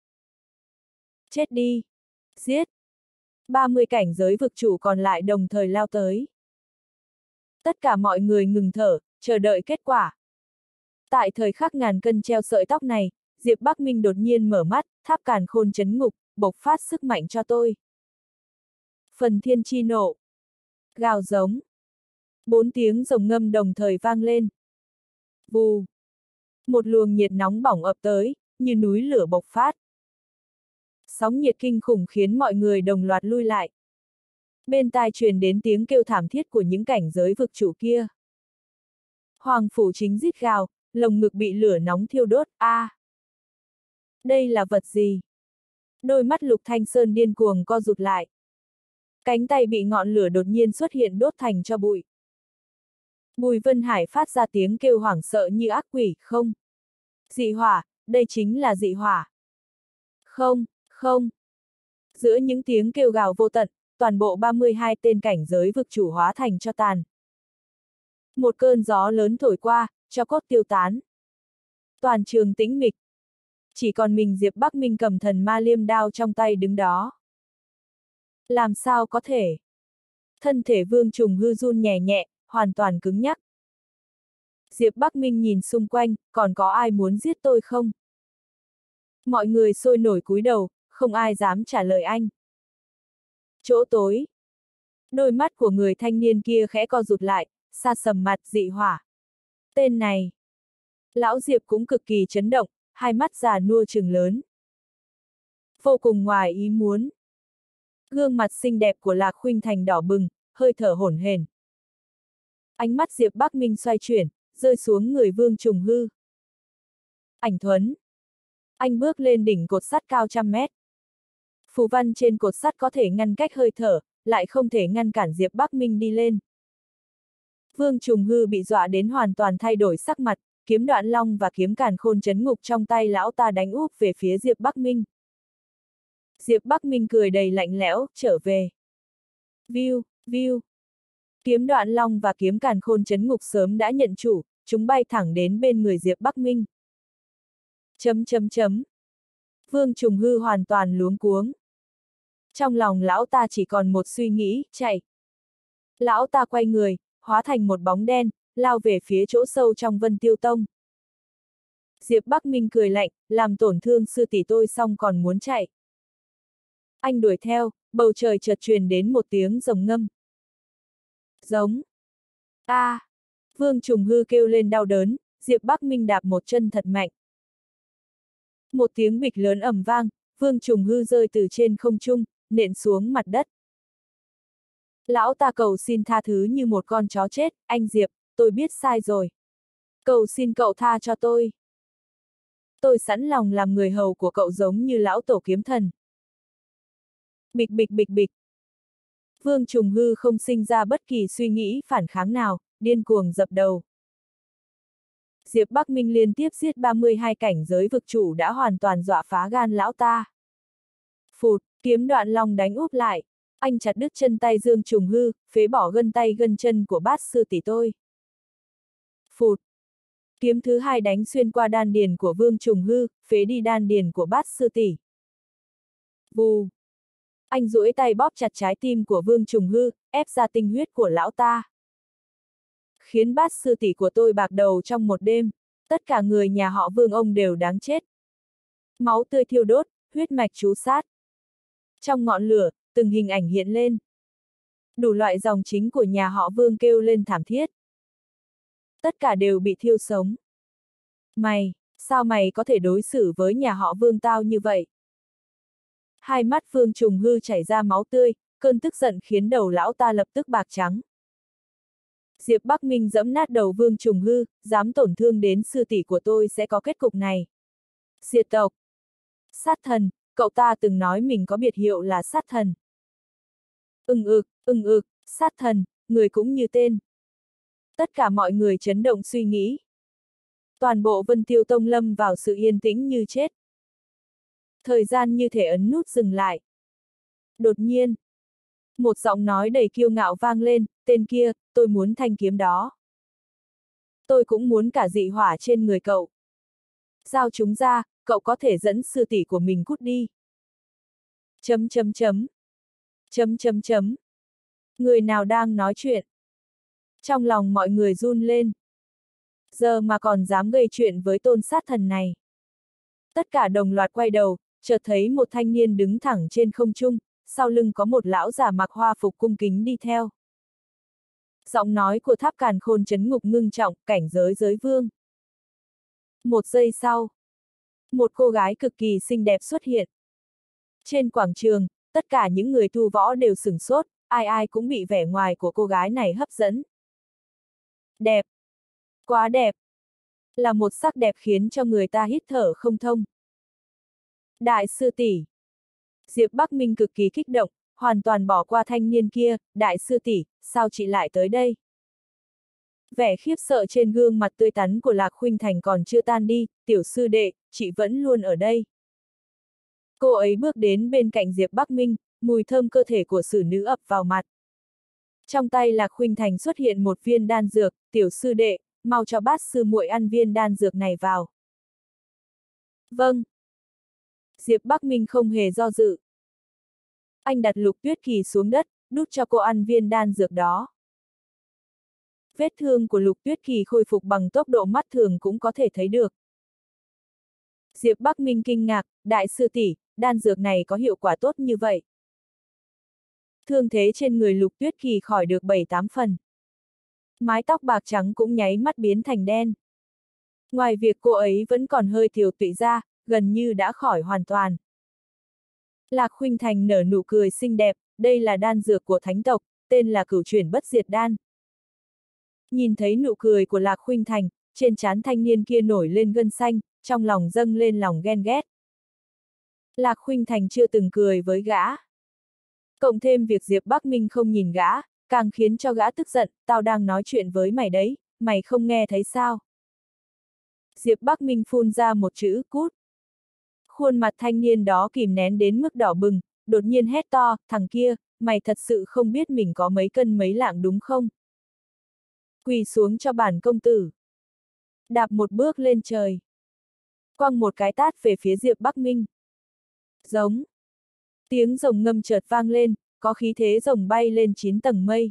Chết đi! Giết! 30 cảnh giới vực chủ còn lại đồng thời lao tới. Tất cả mọi người ngừng thở, chờ đợi kết quả. Tại thời khắc ngàn cân treo sợi tóc này, Diệp Bắc Minh đột nhiên mở mắt, tháp càn khôn chấn ngục, bộc phát sức mạnh cho tôi. Phần thiên chi nộ. Gào giống. 4 tiếng rồng ngâm đồng thời vang lên. Vù. Một luồng nhiệt nóng bỏng ập tới, như núi lửa bộc phát. Sóng nhiệt kinh khủng khiến mọi người đồng loạt lui lại. Bên tai truyền đến tiếng kêu thảm thiết của những cảnh giới vực chủ kia. Hoàng Phủ Chính rít gào, lồng ngực bị lửa nóng thiêu đốt, Đây là vật gì? Đôi mắt Lục Thanh Sơn điên cuồng co rụt lại. Cánh tay bị ngọn lửa đột nhiên xuất hiện đốt thành tro bụi. Bùi Vân Hải phát ra tiếng kêu hoảng sợ như ác quỷ, không. Dị hỏa, đây chính là dị hỏa. Không, không. Giữa những tiếng kêu gào vô tận, toàn bộ 32 tên cảnh giới vực chủ hóa thành cho tàn. Một cơn gió lớn thổi qua, cho cốt tiêu tán. Toàn trường tĩnh mịch. Chỉ còn mình Diệp Bắc Minh cầm thần ma liêm đao trong tay đứng đó. Làm sao có thể? Thân thể Vương Trùng Hư run nhẹ nhẹ, hoàn toàn cứng nhắc. Diệp Bắc Minh nhìn xung quanh, còn có ai muốn giết tôi không? Mọi người sôi nổi cúi đầu, không ai dám trả lời anh. Chỗ tối. Đôi mắt của người thanh niên kia khẽ co rụt lại, xa sầm mặt dị hỏa. Tên này. Lão Diệp cũng cực kỳ chấn động, hai mắt già nua trừng lớn. Vô cùng ngoài ý muốn. Gương mặt xinh đẹp của Lạc Khuynh Thành đỏ bừng, hơi thở hổn hển. Ánh mắt Diệp Bắc Minh xoay chuyển, rơi xuống người Vương Trùng Hư. Ảnh Thuấn. Anh bước lên đỉnh cột sắt cao trăm mét. Phù văn trên cột sắt có thể ngăn cách hơi thở, lại không thể ngăn cản Diệp Bắc Minh đi lên. Vương Trùng Hư bị dọa đến hoàn toàn thay đổi sắc mặt, kiếm Đoạn Long và kiếm Càn Khôn chấn ngục trong tay lão ta đánh úp về phía Diệp Bắc Minh. Diệp Bắc Minh cười đầy lạnh lẽo, trở về. View, view. Kiếm Đoạn Long và kiếm Càn Khôn chấn ngục sớm đã nhận chủ, chúng bay thẳng đến bên người Diệp Bắc Minh. Chấm chấm chấm. Vương Trùng Hư hoàn toàn luống cuống. Trong lòng lão ta chỉ còn một suy nghĩ, chạy. Lão ta quay người, hóa thành một bóng đen, lao về phía chỗ sâu trong Vân Tiêu Tông. Diệp Bắc Minh cười lạnh, làm tổn thương sư tỷ tôi xong còn muốn chạy. Anh đuổi theo, bầu trời chợt truyền đến một tiếng rồng ngâm. Giống. A! Vương Trùng Hư kêu lên đau đớn, Diệp Bắc Minh đạp một chân thật mạnh. Một tiếng bịch lớn ầm vang, Vương Trùng Hư rơi từ trên không trung, nện xuống mặt đất. Lão ta cầu xin tha thứ như một con chó chết, anh Diệp, tôi biết sai rồi. Cầu xin cậu tha cho tôi. Tôi sẵn lòng làm người hầu của cậu giống như lão tổ kiếm thần. Bịch bịch bịch bịch. Vương Trùng Hư không sinh ra bất kỳ suy nghĩ phản kháng nào, điên cuồng dập đầu. Diệp Bắc Minh liên tiếp giết 32 cảnh giới vực chủ đã hoàn toàn dọa phá gan lão ta. Phụt, kiếm Đoạn Long đánh úp lại. Anh chặt đứt chân tay Dương Trùng Hư, phế bỏ gân tay gân chân của bát sư tỷ tôi. Phụt. Kiếm thứ hai đánh xuyên qua đan điền của Vương Trùng Hư, phế đi đan điền của bát sư tỷ. Bù. Anh duỗi tay bóp chặt trái tim của Vương Trùng Hư, ép ra tinh huyết của lão ta. Khiến bát sư tỷ của tôi bạc đầu trong một đêm, tất cả người nhà họ Vương ông đều đáng chết. Máu tươi thiêu đốt, huyết mạch trú sát. Trong ngọn lửa, từng hình ảnh hiện lên. Đủ loại dòng chính của nhà họ Vương kêu lên thảm thiết. Tất cả đều bị thiêu sống. Mày, sao mày có thể đối xử với nhà họ Vương tao như vậy? Hai mắt Vương Trùng Hư chảy ra máu tươi, cơn tức giận khiến đầu lão ta lập tức bạc trắng. Diệp Bắc Minh giẫm nát đầu Vương Trùng Hư, dám tổn thương đến sư tỷ của tôi sẽ có kết cục này. Diệt tộc. Sát thần, cậu ta từng nói mình có biệt hiệu là sát thần. Sát thần, người cũng như tên. Tất cả mọi người chấn động suy nghĩ. Toàn bộ Vân Tiêu Tông lâm vào sự yên tĩnh như chết. Thời gian như thể ấn nút dừng lại. Đột nhiên, một giọng nói đầy kiêu ngạo vang lên, tên kia, tôi muốn thanh kiếm đó. Tôi cũng muốn cả dị hỏa trên người cậu. Giao chúng ra, cậu có thể dẫn sư tỷ của mình cút đi. Chấm chấm chấm. Chấm chấm chấm. Người nào đang nói chuyện? Trong lòng mọi người run lên. Giờ mà còn dám gây chuyện với tôn sát thần này. Tất cả đồng loạt quay đầu, chợt thấy một thanh niên đứng thẳng trên không trung, sau lưng có một lão già mặc hoa phục cung kính đi theo. Giọng nói của Tháp Càn Khôn chấn ngục ngưng trọng, cảnh giới giới vương. Một giây sau, một cô gái cực kỳ xinh đẹp xuất hiện. Trên quảng trường, tất cả những người tu võ đều sửng sốt, ai ai cũng bị vẻ ngoài của cô gái này hấp dẫn. Đẹp. Quá đẹp. Là một sắc đẹp khiến cho người ta hít thở không thông. Đại sư tỷ. Diệp Bắc Minh cực kỳ kích động, hoàn toàn bỏ qua thanh niên kia, đại sư tỷ, sao chị lại tới đây? Vẻ khiếp sợ trên gương mặt tươi tắn của Lạc Khuynh Thành còn chưa tan đi, tiểu sư đệ, chị vẫn luôn ở đây. Cô ấy bước đến bên cạnh Diệp Bắc Minh, mùi thơm cơ thể của xử nữ ập vào mặt. Trong tay Lạc Khuynh Thành xuất hiện một viên đan dược, tiểu sư đệ, mau cho bát sư muội ăn viên đan dược này vào. Vâng. Diệp Bắc Minh không hề do dự. Anh đặt Lục Tuyết Kỳ xuống đất, đút cho cô ăn viên đan dược đó. Vết thương của Lục Tuyết Kỳ khôi phục bằng tốc độ mắt thường cũng có thể thấy được. Diệp Bắc Minh kinh ngạc, đại sư tỷ, đan dược này có hiệu quả tốt như vậy. Thương thế trên người Lục Tuyết Kỳ khỏi được 7-8 phần. Mái tóc bạc trắng cũng nháy mắt biến thành đen. Ngoài việc cô ấy vẫn còn hơi tiều tụy ra, gần như đã khỏi hoàn toàn. Lạc Khuynh Thành nở nụ cười xinh đẹp, đây là đan dược của thánh tộc, tên là Cửu Chuyển Bất Diệt Đan. Nhìn thấy nụ cười của Lạc Khuynh Thành, trên trán thanh niên kia nổi lên gân xanh, trong lòng dâng lên lòng ghen ghét. Lạc Khuynh Thành chưa từng cười với gã. Cộng thêm việc Diệp Bắc Minh không nhìn gã, càng khiến cho gã tức giận, tao đang nói chuyện với mày đấy, mày không nghe thấy sao? Diệp Bắc Minh phun ra một chữ, cút. Khuôn mặt thanh niên đó kìm nén đến mức đỏ bừng, đột nhiên hét to, thằng kia, mày thật sự không biết mình có mấy cân mấy lạng đúng không? Quỳ xuống cho bản công tử. Đạp một bước lên trời. Quăng một cái tát về phía Diệp Bắc Minh. Giống. Tiếng rồng ngâm chợt vang lên, có khí thế rồng bay lên 9 tầng mây.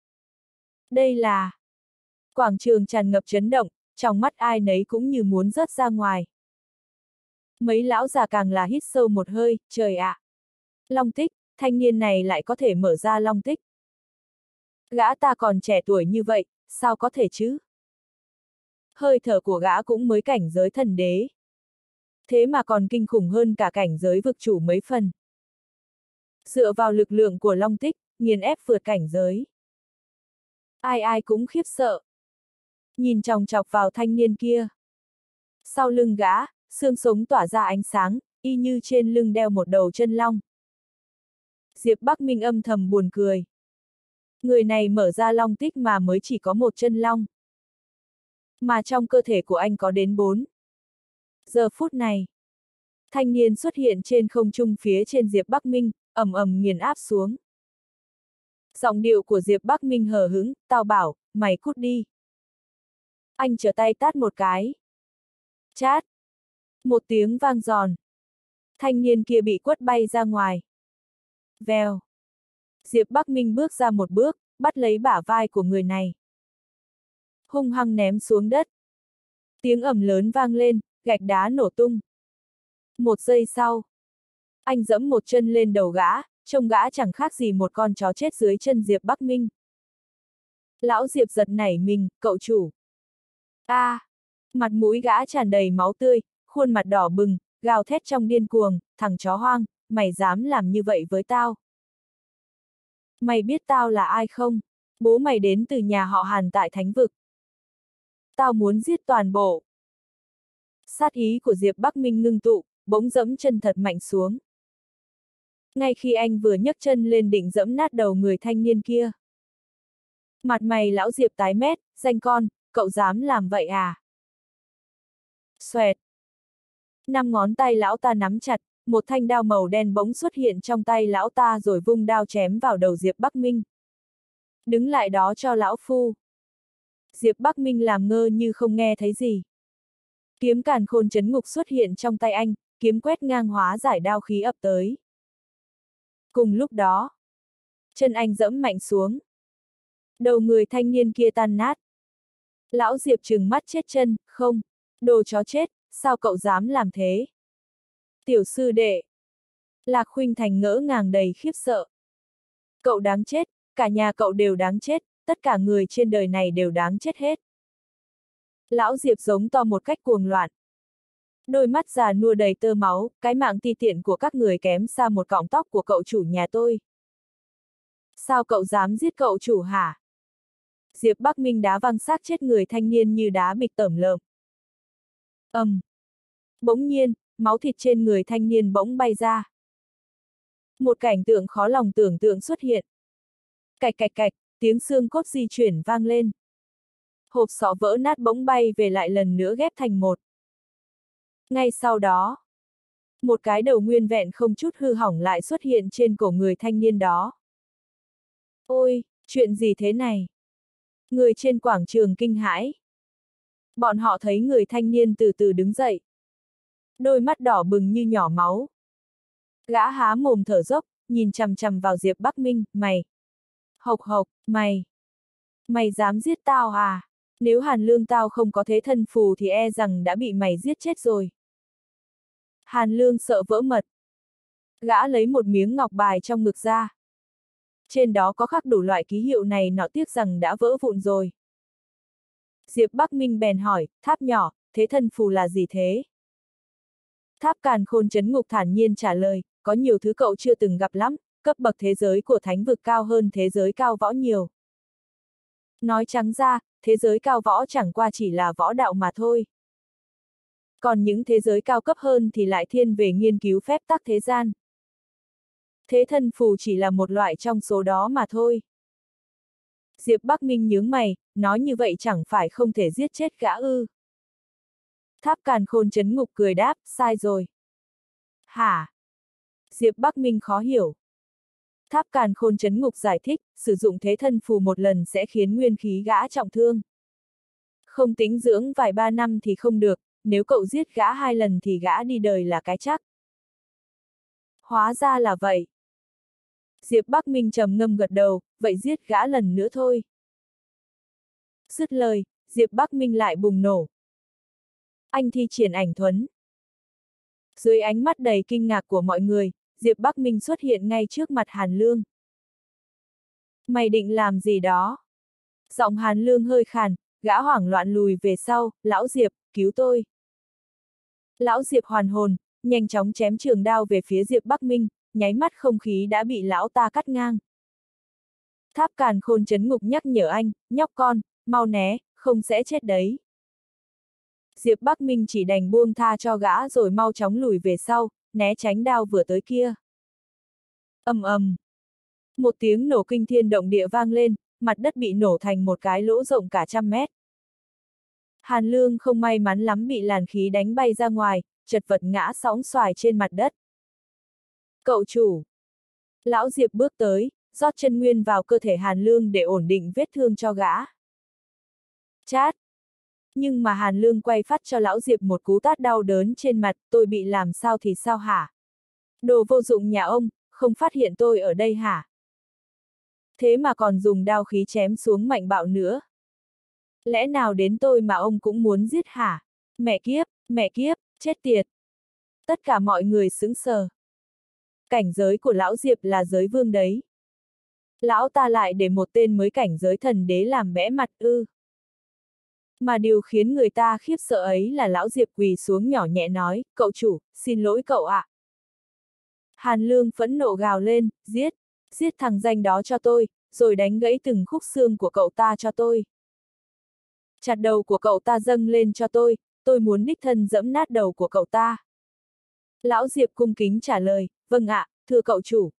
Đây là... Quảng trường tràn ngập chấn động, trong mắt ai nấy cũng như muốn rớt ra ngoài. Mấy lão già càng là hít sâu một hơi, trời ạ! Long tích, thanh niên này lại có thể mở ra long tích. Gã ta còn trẻ tuổi như vậy, sao có thể chứ? Hơi thở của gã cũng mới cảnh giới thần đế. Thế mà còn kinh khủng hơn cả cảnh giới vực chủ mấy phần. Dựa vào lực lượng của long tích, nghiền ép vượt cảnh giới. Ai ai cũng khiếp sợ. Nhìn chòng chọc vào thanh niên kia. Sau lưng gã, xương sống tỏa ra ánh sáng, y như trên lưng đeo một đầu chân long. Diệp Bắc Minh âm thầm buồn cười. Người này mở ra long tích mà mới chỉ có một chân long. Mà trong cơ thể của anh có đến 4. Giờ phút này, thanh niên xuất hiện trên không trung phía trên Diệp Bắc Minh, ầm ầm nghiền áp xuống. Giọng điệu của Diệp Bắc Minh hờ hững, tao bảo, mày cút đi. Anh trở tay tát một cái. Chát. Một tiếng vang giòn. Thanh niên kia bị quất bay ra ngoài. Vèo. Diệp Bắc Minh bước ra một bước, bắt lấy bả vai của người này. Hung hăng ném xuống đất. Tiếng ầm lớn vang lên, gạch đá nổ tung. Một giây sau, anh giẫm một chân lên đầu gã, trông gã chẳng khác gì một con chó chết dưới chân Diệp Bắc Minh. Lão Diệp giật nảy mình, cậu chủ. Mặt mũi gã tràn đầy máu tươi, khuôn mặt đỏ bừng, gào thét trong điên cuồng, thằng chó hoang, mày dám làm như vậy với tao? Mày biết tao là ai không? Bố mày đến từ nhà họ Hàn tại Thánh Vực. Tao muốn giết toàn bộ. Sát ý của Diệp Bắc Minh ngưng tụ, bỗng giẫm chân thật mạnh xuống. Ngay khi anh vừa nhấc chân lên định giẫm nát đầu người thanh niên kia. Mặt mày lão Diệp tái mét, danh con, cậu dám làm vậy à? Xoẹt. 5 ngón tay lão ta nắm chặt, một thanh đao màu đen bỗng xuất hiện trong tay lão ta rồi vung đao chém vào đầu Diệp Bắc Minh. Đứng lại đó cho lão phu. Diệp Bắc Minh làm ngơ như không nghe thấy gì. Kiếm càn khôn chấn ngục xuất hiện trong tay anh, kiếm quét ngang hóa giải đao khí ập tới. Cùng lúc đó, chân anh giẫm mạnh xuống. Đầu người thanh niên kia tan nát. Lão Diệp trừng mắt chết chân, không, đồ chó chết, sao cậu dám làm thế? Tiểu sư đệ. Lạc Khuynh Thành ngỡ ngàng đầy khiếp sợ. Cậu đáng chết, cả nhà cậu đều đáng chết, tất cả người trên đời này đều đáng chết hết. Lão Diệp giống to một cách cuồng loạn. Đôi mắt già nua đầy tơ máu, cái mạng ti tiện của các người kém xa một cọng tóc của cậu chủ nhà tôi. Sao cậu dám giết cậu chủ hả? Diệp Bắc Minh đá văng xác chết người thanh niên như đá bịch tởm lợm. Bỗng nhiên, máu thịt trên người thanh niên bỗng bay ra. Một cảnh tượng khó lòng tưởng tượng xuất hiện. Cạch cạch cạch, tiếng xương cốt di chuyển vang lên. Hộp sọ vỡ nát bỗng bay về lại lần nữa ghép thành một. Ngay sau đó, một cái đầu nguyên vẹn không chút hư hỏng lại xuất hiện trên cổ người thanh niên đó. Ôi, chuyện gì thế này? Người trên quảng trường kinh hãi. Bọn họ thấy người thanh niên từ từ đứng dậy. Đôi mắt đỏ bừng như nhỏ máu. Gã há mồm thở dốc, nhìn chằm chằm vào Diệp Bắc Minh, mày. Hộc hộc, mày. Mày dám giết tao à? Nếu Hàn Lương tao không có thế thân phù thì e rằng đã bị mày giết chết rồi. Hàn Lương sợ vỡ mật. Gã lấy một miếng ngọc bài trong ngực ra. Trên đó có khắc đủ loại ký hiệu này nọ, tiếc rằng đã vỡ vụn rồi. Diệp Bắc Minh bèn hỏi, Tháp nhỏ, thế thân phù là gì thế? Tháp Càn Khôn Chấn Ngục thản nhiên trả lời, có nhiều thứ cậu chưa từng gặp lắm, cấp bậc thế giới của thánh vực cao hơn thế giới cao võ nhiều. Nói trắng ra, thế giới cao võ chẳng qua chỉ là võ đạo mà thôi. Còn những thế giới cao cấp hơn thì lại thiên về nghiên cứu phép tắc thế gian. Thế thân phù chỉ là một loại trong số đó mà thôi. Diệp Bắc Minh nhướng mày, nói như vậy chẳng phải không thể giết chết gã ư? Tháp Càn Khôn Chấn Ngục cười đáp, sai rồi. Hả? Diệp Bắc Minh khó hiểu. Tháp Càn Khôn Chấn Ngục giải thích, sử dụng thế thân phù một lần sẽ khiến nguyên khí gã trọng thương. Không tính dưỡng vài ba năm thì không được, nếu cậu giết gã 2 lần thì gã đi đời là cái chắc. Hóa ra là vậy. Diệp Bắc Minh trầm ngâm gật đầu, vậy giết gã lần nữa thôi. Dứt lời, Diệp Bắc Minh lại bùng nổ. Anh thi triển ảnh thuẫn. Dưới ánh mắt đầy kinh ngạc của mọi người, Diệp Bắc Minh xuất hiện ngay trước mặt Hàn Lương. Mày định làm gì đó? Giọng Hàn Lương hơi khàn, gã hoảng loạn lùi về sau, lão Diệp, cứu tôi. Lão Diệp hoàn hồn, nhanh chóng chém trường đao về phía Diệp Bắc Minh, nháy mắt không khí đã bị lão ta cắt ngang. Tháp Càn Khôn Chấn Ngục nhắc nhở anh, nhóc con, mau né, không sẽ chết đấy. Diệp Bắc Minh chỉ đành buông tha cho gã rồi mau chóng lùi về sau, né tránh đao vừa tới kia. Ầm ầm. Một tiếng nổ kinh thiên động địa vang lên, mặt đất bị nổ thành một cái lỗ rộng cả 100 mét. Hàn Lương không may mắn lắm bị làn khí đánh bay ra ngoài, chật vật ngã sóng xoài trên mặt đất. Cậu chủ. Lão Diệp bước tới, rót chân nguyên vào cơ thể Hàn Lương để ổn định vết thương cho gã. Chát. Nhưng mà Hàn Lương quay phát cho lão Diệp một cú tát đau đớn trên mặt, tôi bị làm sao thì sao hả? Đồ vô dụng nhà ông, không phát hiện tôi ở đây hả? Thế mà còn dùng đao khí chém xuống mạnh bạo nữa. Lẽ nào đến tôi mà ông cũng muốn giết hả? Mẹ kiếp, chết tiệt. Tất cả mọi người sững sờ. Cảnh giới của lão Diệp là giới vương đấy. Lão ta lại để một tên mới cảnh giới thần đế làm bẽ mặt ư. Mà điều khiến người ta khiếp sợ ấy là lão Diệp quỳ xuống nhỏ nhẹ nói, cậu chủ, xin lỗi cậu ạ. Hàn Lương phẫn nộ gào lên, giết thằng danh đó cho tôi, rồi đánh gãy từng khúc xương của cậu ta cho tôi. Chặt đầu của cậu ta dâng lên cho tôi muốn đích thân giẫm nát đầu của cậu ta. Lão Diệp cung kính trả lời, vâng ạ, thưa cậu chủ.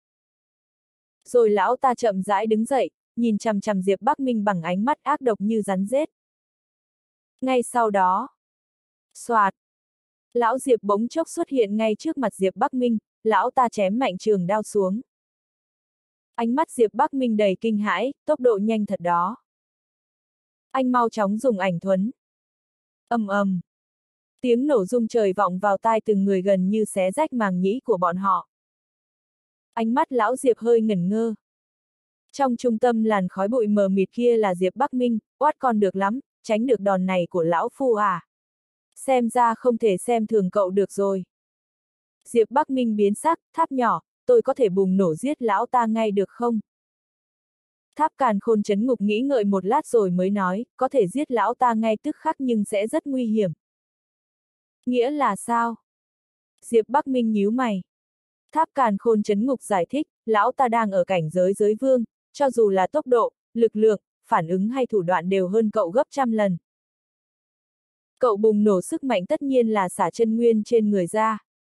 Rồi lão ta chậm rãi đứng dậy, nhìn chằm chằm Diệp Bắc Minh bằng ánh mắt ác độc như rắn rết. Ngay sau đó, xoạt, lão Diệp bỗng chốc xuất hiện ngay trước mặt Diệp Bắc Minh, lão ta chém mạnh trường đao xuống. Ánh mắt Diệp Bắc Minh đầy kinh hãi, tốc độ nhanh thật đó. Anh mau chóng dùng ảnh thuẫn. Ầm ầm. Tiếng nổ rung trời vọng vào tai từng người gần như xé rách màng nhĩ của bọn họ. Ánh mắt lão Diệp hơi ngẩn ngơ. Trong trung tâm làn khói bụi mờ mịt kia là Diệp Bắc Minh, oát con được lắm, tránh được đòn này của lão phu à. Xem ra không thể xem thường cậu được rồi. Diệp Bắc Minh biến sắc, tháp nhỏ, tôi có thể bùng nổ giết lão ta ngay được không? Tháp Càn Khôn Chấn Ngục nghĩ ngợi một lát rồi mới nói, có thể giết lão ta ngay tức khắc nhưng sẽ rất nguy hiểm. Nghĩa là sao? Diệp Bắc Minh nhíu mày. Tháp Càn Khôn Chấn Ngục giải thích, lão ta đang ở cảnh giới giới vương, cho dù là tốc độ, lực lượng, phản ứng hay thủ đoạn đều hơn cậu gấp 100 lần. Cậu bùng nổ sức mạnh tất nhiên là xả chân nguyên trên người ra.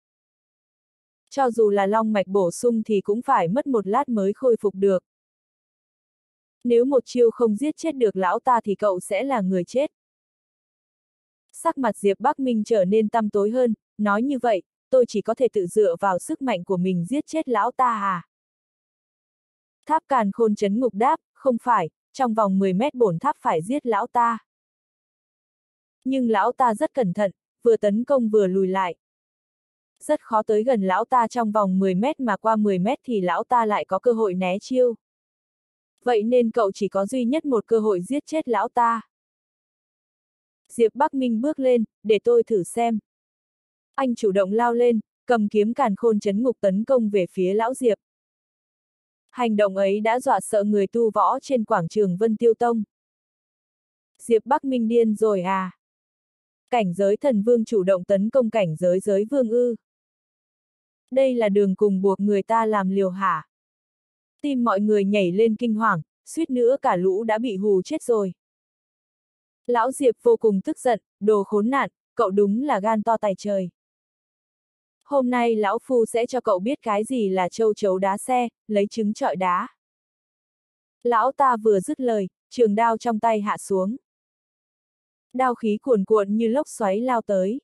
Cho dù là long mạch bổ sung thì cũng phải mất một lát mới khôi phục được. Nếu một chiêu không giết chết được lão ta thì cậu sẽ là người chết. Sắc mặt Diệp Bắc Minh trở nên tăm tối hơn, nói như vậy, tôi chỉ có thể tự dựa vào sức mạnh của mình giết chết lão ta à? Tháp Càn Khôn Trấn Ngục đáp, không phải, trong vòng 10 mét bổn tháp phải giết lão ta. Nhưng lão ta rất cẩn thận, vừa tấn công vừa lùi lại. Rất khó tới gần lão ta trong vòng 10 mét mà qua 10 mét thì lão ta lại có cơ hội né chiêu. Vậy nên cậu chỉ có duy nhất một cơ hội giết chết lão ta. Diệp Bắc Minh bước lên, để tôi thử xem. Anh chủ động lao lên, cầm kiếm Càn Khôn Trấn Ngục tấn công về phía lão Diệp. Hành động ấy đã dọa sợ người tu võ trên quảng trường Vân Tiêu Tông. Diệp Bắc Minh điên rồi à? Cảnh giới thần vương chủ động tấn công cảnh giới giới vương ư? Đây là đường cùng buộc người ta làm liều hả? Tim mọi người nhảy lên kinh hoàng, suýt nữa cả lũ đã bị hù chết rồi. Lão Diệp vô cùng tức giận, đồ khốn nạn, cậu đúng là gan to tài trời. Hôm nay lão phu sẽ cho cậu biết cái gì là châu chấu đá xe, lấy trứng trọi đá. Lão ta vừa dứt lời, trường đao trong tay hạ xuống. Đao khí cuồn cuộn như lốc xoáy lao tới.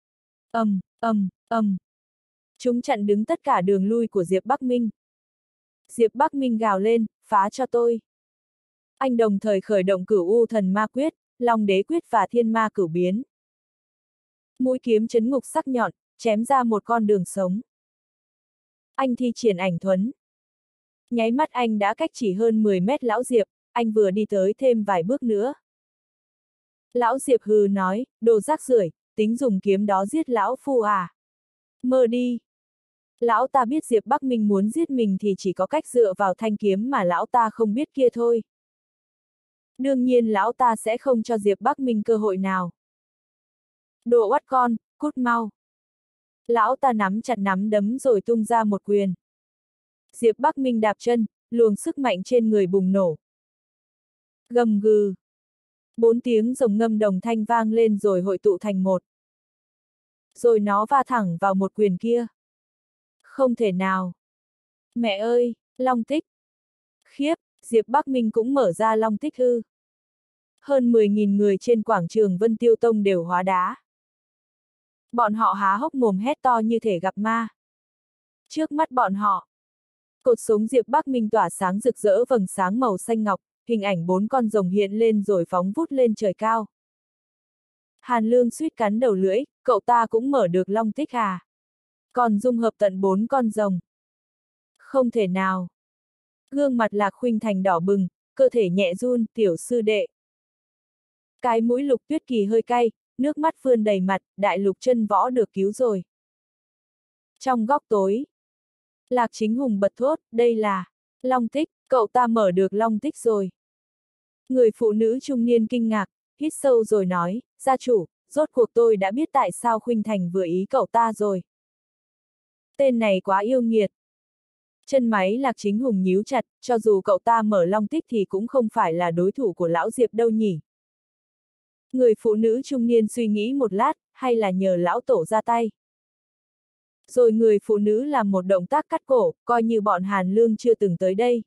Chúng chặn đứng tất cả đường lui của Diệp Bắc Minh. Diệp Bắc Minh gào lên, phá cho tôi. Anh đồng thời khởi động Cửu U Thần Ma Quyết, Long Đế Quyết và Thiên Ma Cửu Biến. Mũi kiếm trấn ngục sắc nhọn, chém ra một con đường sống. Anh thi triển ảnh thuẫn. Nháy mắt anh đã cách chỉ hơn 10 mét lão Diệp, anh vừa đi tới thêm vài bước nữa. Lão Diệp hừ nói, đồ rác rưởi, tính dùng kiếm đó giết lão phu à? Mơ đi. Lão ta biết Diệp Bắc Minh muốn giết mình thì chỉ có cách dựa vào thanh kiếm mà lão ta không biết kia thôi. Đương nhiên lão ta sẽ không cho Diệp Bắc Minh cơ hội nào. Đồ oắt con, cút mau. Lão ta nắm chặt nắm đấm rồi tung ra một quyền. Diệp Bắc Minh đạp chân, luồng sức mạnh trên người bùng nổ. Gầm gừ. 4 tiếng rồng ngâm đồng thanh vang lên rồi hội tụ thành một. Rồi nó va thẳng vào một quyền kia. Không thể nào. Mẹ ơi, long tích. Khiếp, Diệp Bắc Minh cũng mở ra long tích ư. Hơn 10.000 người trên quảng trường Vân Tiêu Tông đều hóa đá. Bọn họ há hốc mồm hét to như thể gặp ma. Trước mắt bọn họ, cột sống Diệp Bắc Minh tỏa sáng rực rỡ vầng sáng màu xanh ngọc, hình ảnh 4 con rồng hiện lên rồi phóng vút lên trời cao. Hàn Lương suýt cắn đầu lưỡi, cậu ta cũng mở được long tích à? Còn dung hợp tận 4 con rồng. Không thể nào. Gương mặt Lạc Khuynh Thành đỏ bừng, cơ thể nhẹ run, tiểu sư đệ. Cái mũi Lục Tuyết Kỳ hơi cay, nước mắt vươn đầy mặt, đại lục chân võ được cứu rồi. Trong góc tối, Lạc Chính Hùng bật thốt, đây là long tích, cậu ta mở được long tích rồi. Người phụ nữ trung niên kinh ngạc, hít sâu rồi nói, gia chủ, rốt cuộc tôi đã biết tại sao Khuynh Thành vừa ý cậu ta rồi. Tên này quá yêu nghiệt. Chân máy Lạc Chính Hùng nhíu chặt, cho dù cậu ta mở long tích thì cũng không phải là đối thủ của lão Diệp đâu nhỉ. Người phụ nữ trung niên suy nghĩ một lát, hay là nhờ lão tổ ra tay. Rồi người phụ nữ làm một động tác cắt cổ, coi như bọn Hàn Lương chưa từng tới đây.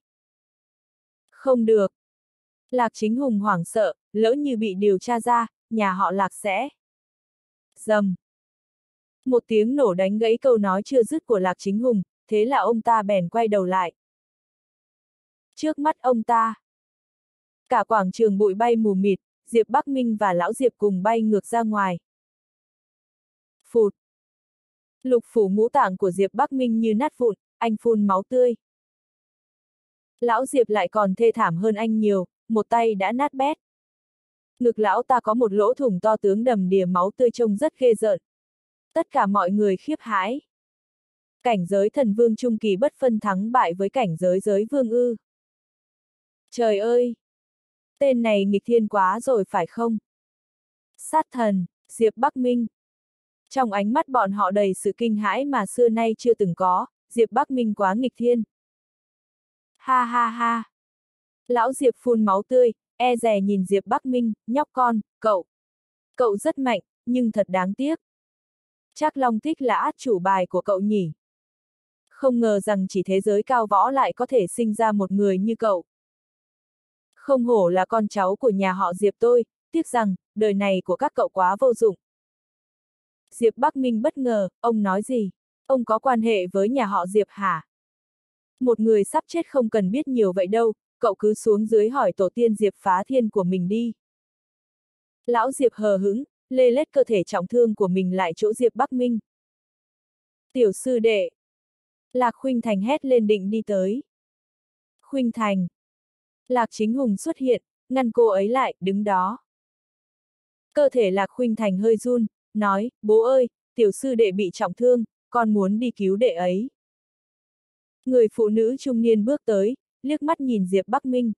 Không được. Lạc Chính Hùng hoảng sợ, lỡ như bị điều tra ra, nhà họ Lạc sẽ. Rầm. Một tiếng nổ đánh gãy câu nói chưa dứt của Lạc Chính Hùng, thế là ông ta bèn quay đầu lại. Trước mắt ông ta, cả quảng trường bụi bay mù mịt, Diệp Bắc Minh và lão Diệp cùng bay ngược ra ngoài. Phụt. Lục phủ ngũ tạng của Diệp Bắc Minh như nát vụn, anh phun máu tươi. Lão Diệp lại còn thê thảm hơn anh nhiều, một tay đã nát bét. Ngực lão ta có một lỗ thủng to tướng đầm đìa máu tươi trông rất ghê rợn. Tất cả mọi người khiếp hãi. Cảnh giới thần vương trung kỳ bất phân thắng bại với cảnh giới giới vương ư. Trời ơi! Tên này nghịch thiên quá rồi phải không? Sát thần, Diệp Bắc Minh. Trong ánh mắt bọn họ đầy sự kinh hãi mà xưa nay chưa từng có, Diệp Bắc Minh quá nghịch thiên. Ha ha ha! Lão Diệp phun máu tươi, e dè nhìn Diệp Bắc Minh, nhóc con, cậu rất mạnh, nhưng thật đáng tiếc. Chắc long tích là át chủ bài của cậu nhỉ. Không ngờ rằng chỉ thế giới cao võ lại có thể sinh ra một người như cậu. Không hổ là con cháu của nhà họ Diệp tôi, tiếc rằng, đời này của các cậu quá vô dụng. Diệp Bắc Minh bất ngờ, ông nói gì? Ông có quan hệ với nhà họ Diệp hả? Một người sắp chết không cần biết nhiều vậy đâu, cậu cứ xuống dưới hỏi tổ tiên Diệp Phá Thiên của mình đi. Lão Diệp hờ hững, lê lết cơ thể trọng thương của mình lại chỗ Diệp Bắc Minh. Tiểu sư đệ. Lạc Khuynh Thành hét lên định đi tới. Khuynh Thành. Lạc Chính Hùng xuất hiện, ngăn cô ấy lại, đứng đó. Cơ thể Lạc Khuynh Thành hơi run, nói, bố ơi, tiểu sư đệ bị trọng thương, con muốn đi cứu đệ ấy. Người phụ nữ trung niên bước tới, liếc mắt nhìn Diệp Bắc Minh.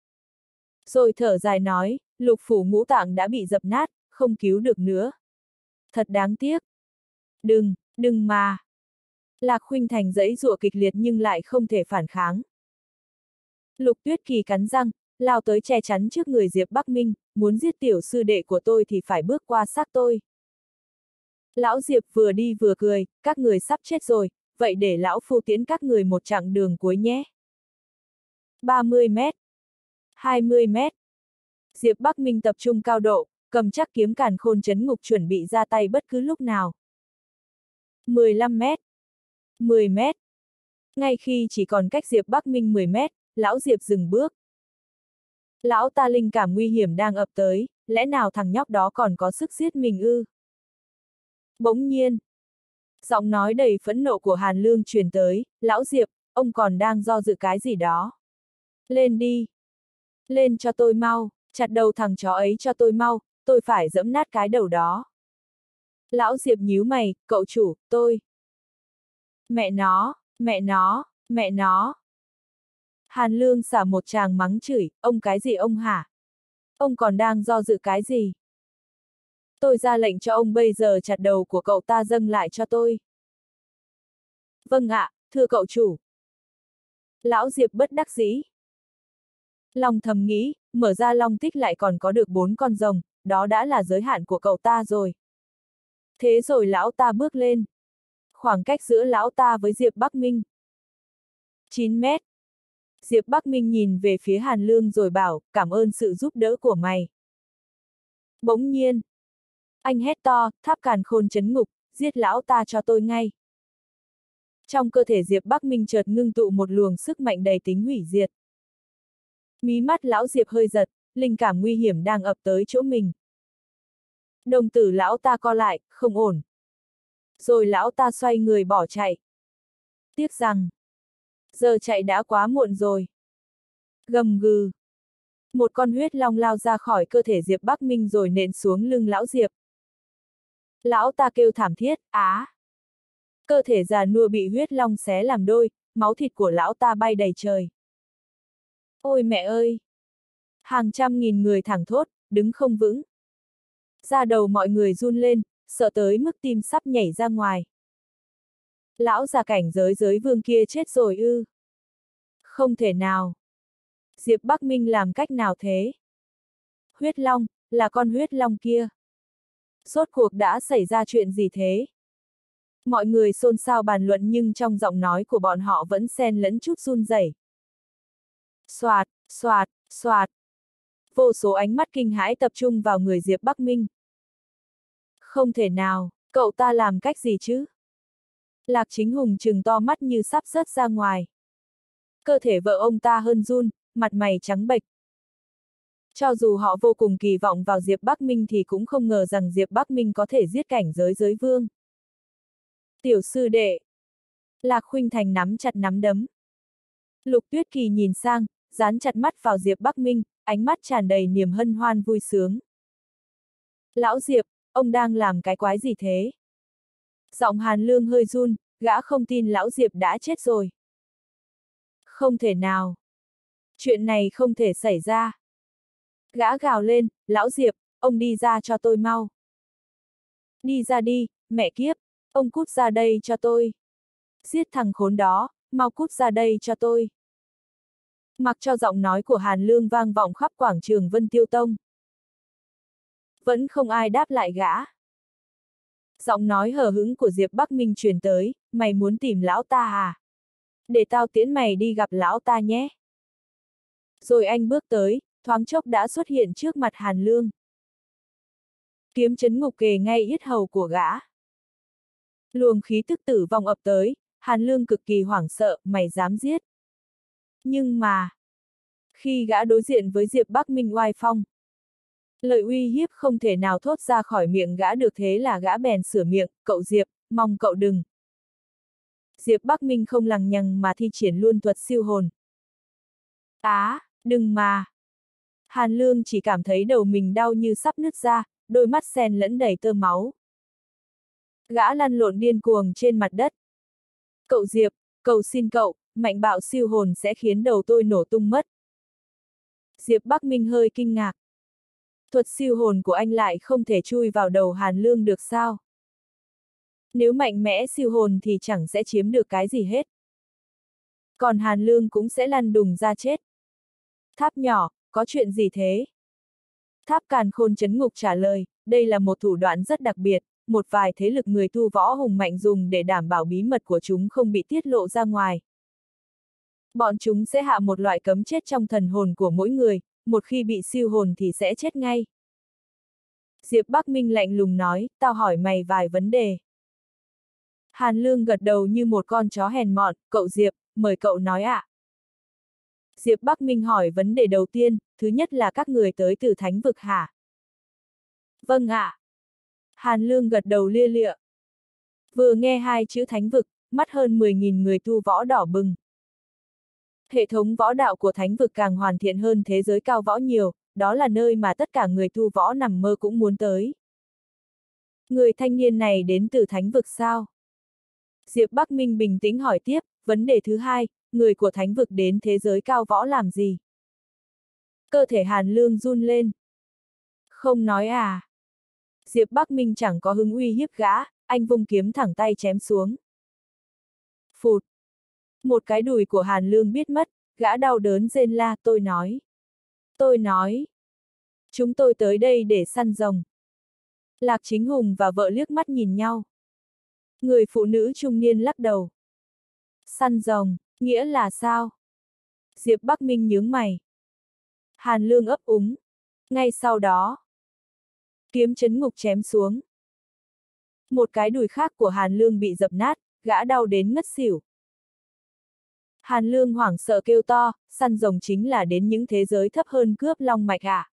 Rồi thở dài nói, lục phủ ngũ tạng đã bị dập nát, không cứu được nữa. Thật đáng tiếc. Đừng mà. Lạc Khuynh Thành giãy giụa kịch liệt nhưng lại không thể phản kháng. Lục Tuyết Kỳ cắn răng, lao tới che chắn trước người Diệp Bắc Minh, muốn giết tiểu sư đệ của tôi thì phải bước qua xác tôi. Lão Diệp vừa đi vừa cười, các người sắp chết rồi, vậy để lão phu tiễn các người một chặng đường cuối nhé. 30 mét. 20 mét. Diệp Bắc Minh tập trung cao độ, cầm chắc kiếm càn khôn trấn ngục chuẩn bị ra tay bất cứ lúc nào. 15 mét. 10 mét. Ngay khi chỉ còn cách Diệp Bắc Minh 10 mét, lão Diệp dừng bước. Lão ta linh cảm nguy hiểm đang ập tới, lẽ nào thằng nhóc đó còn có sức giết mình ư? Bỗng nhiên, giọng nói đầy phẫn nộ của Hàn Lương truyền tới, lão Diệp, ông còn đang do dự cái gì đó. Lên đi. Lên cho tôi mau, chặt đầu thằng chó ấy cho tôi mau, tôi phải giẫm nát cái đầu đó. Lão Diệp nhíu mày, cậu chủ, tôi. Mẹ nó, mẹ nó, mẹ nó. Hàn Lương xả một tràng mắng chửi, ông cái gì ông hả? Ông còn đang do dự cái gì? Tôi ra lệnh cho ông bây giờ chặt đầu của cậu ta dâng lại cho tôi. Vâng ạ, thưa cậu chủ. Lão Diệp bất đắc dĩ. Lòng thầm nghĩ, mở ra long tích lại còn có được 4 con rồng, đó đã là giới hạn của cậu ta rồi. Thế rồi lão ta bước lên. Khoảng cách giữa lão ta với Diệp Bắc Minh. 9 mét. Diệp Bắc Minh nhìn về phía Hàn Lương rồi bảo, cảm ơn sự giúp đỡ của mày. Bỗng nhiên. Anh hét to, tháp càn khôn trấn ngục, giết lão ta cho tôi ngay. Trong cơ thể Diệp Bắc Minh chợt ngưng tụ một luồng sức mạnh đầy tính hủy diệt. Mí mắt lão Diệp hơi giật, linh cảm nguy hiểm đang ập tới chỗ mình. Đồng tử lão ta co lại, không ổn. Rồi lão ta xoay người bỏ chạy. Tiếc rằng, giờ chạy đã quá muộn rồi. Gầm gừ. Một con huyết long lao ra khỏi cơ thể Diệp Bắc Minh rồi nện xuống lưng lão Diệp. Lão ta kêu thảm thiết, á. Cơ thể già nua bị huyết long xé làm đôi, máu thịt của lão ta bay đầy trời. Ôi mẹ ơi! Hàng trăm nghìn người thẳng thốt, đứng không vững. Da đầu mọi người run lên, sợ tới mức tim sắp nhảy ra ngoài. Lão già cảnh giới vương kia chết rồi ư? Không thể nào. Diệp Bắc Minh làm cách nào thế? Huyết long, là con huyết long kia. Rốt cuộc đã xảy ra chuyện gì thế? Mọi người xôn xao bàn luận nhưng trong giọng nói của bọn họ vẫn xen lẫn chút run rẩy. Xoạt, xoạt, xoạt. Vô số ánh mắt kinh hãi tập trung vào người Diệp Bắc Minh. Không thể nào, cậu ta làm cách gì chứ? Lạc Chính Hùng trừng to mắt như sắp rớt ra ngoài. Cơ thể vợ ông ta hơn run, mặt mày trắng bệch. Cho dù họ vô cùng kỳ vọng vào Diệp Bắc Minh thì cũng không ngờ rằng Diệp Bắc Minh có thể giết cảnh giới vương. Tiểu sư đệ. Lạc Khuynh Thành nắm chặt nắm đấm. Lục Tuyết Kỳ nhìn sang, dán chặt mắt vào Diệp Bắc Minh, ánh mắt tràn đầy niềm hân hoan vui sướng. Lão Diệp, ông đang làm cái quái gì thế? Giọng Hàn Lương hơi run, gã không tin lão Diệp đã chết rồi. Không thể nào. Chuyện này không thể xảy ra. Gã gào lên, lão Diệp, ông đi ra cho tôi mau. Đi ra đi, mẹ kiếp, ông cút ra đây cho tôi. Giết thằng khốn đó, mau cút ra đây cho tôi. Mặc cho giọng nói của Hàn Lương vang vọng khắp quảng trường Vân Tiêu Tông. Vẫn không ai đáp lại gã. Giọng nói hờ hững của Diệp Bắc Minh truyền tới, mày muốn tìm lão ta à? Để tao tiễn mày đi gặp lão ta nhé. Rồi anh bước tới, thoáng chốc đã xuất hiện trước mặt Hàn Lương. Kiếm chấn ngục kề ngay yết hầu của gã. Luồng khí tức tử vong ập tới, Hàn Lương cực kỳ hoảng sợ, mày dám giết. Nhưng mà, khi gã đối diện với Diệp Bắc Minh oai phong, lời uy hiếp không thể nào thốt ra khỏi miệng gã được, thế là gã bèn sửa miệng, cậu Diệp, mong cậu đừng. Diệp Bắc Minh không lằng nhằng mà thi triển luôn thuật siêu hồn. Đừng mà. Hàn Lương chỉ cảm thấy đầu mình đau như sắp nứt ra, đôi mắt xen lẫn đầy tơ máu. Gã lăn lộn điên cuồng trên mặt đất. Cậu Diệp, cầu xin cậu, mạnh bạo siêu hồn sẽ khiến đầu tôi nổ tung mất. Diệp Bắc Minh hơi kinh ngạc. Thuật siêu hồn của anh lại không thể chui vào đầu Hàn Lương được sao? Nếu mạnh mẽ siêu hồn thì chẳng sẽ chiếm được cái gì hết. Còn Hàn Lương cũng sẽ lăn đùng ra chết. Tháp nhỏ, có chuyện gì thế? Tháp Càn Khôn Chấn Ngục trả lời, đây là một thủ đoạn rất đặc biệt, một vài thế lực người tu võ hùng mạnh dùng để đảm bảo bí mật của chúng không bị tiết lộ ra ngoài. Bọn chúng sẽ hạ một loại cấm chết trong thần hồn của mỗi người, một khi bị siêu hồn thì sẽ chết ngay. Diệp Bắc Minh lạnh lùng nói, tao hỏi mày vài vấn đề. Hàn Lương gật đầu như một con chó hèn mọn, cậu Diệp, mời cậu nói ạ. Diệp Bắc Minh hỏi vấn đề đầu tiên, thứ nhất là các người tới từ Thánh Vực hả? Vâng ạ. Hàn Lương gật đầu lia lịa. Vừa nghe hai chữ Thánh Vực, mắt hơn 10.000 người tu võ đỏ bừng. Hệ thống võ đạo của Thánh Vực càng hoàn thiện hơn thế giới cao võ nhiều, đó là nơi mà tất cả người tu võ nằm mơ cũng muốn tới. Người thanh niên này đến từ Thánh Vực sao? Diệp Bắc Minh bình tĩnh hỏi tiếp, vấn đề thứ hai, người của Thánh Vực đến thế giới cao võ làm gì? Cơ thể Hàn Lương run lên. Không nói à? Diệp Bắc Minh chẳng có hứng uy hiếp gã, anh vung kiếm thẳng tay chém xuống. Phụt! Một cái đùi của Hàn Lương biết mất, gã đau đớn rên la, tôi nói, chúng tôi tới đây để săn rồng. Lạc Chính Hùng và vợ liếc mắt nhìn nhau. Người phụ nữ trung niên lắc đầu. Săn rồng, nghĩa là sao? Diệp Bắc Minh nhướng mày. Hàn Lương ấp úng. Ngay sau đó, kiếm chấn ngục chém xuống. Một cái đùi khác của Hàn Lương bị dập nát, gã đau đến ngất xỉu. Hàn Lương hoảng sợ kêu to, săn rồng chính là đến những thế giới thấp hơn cướp long mạch à?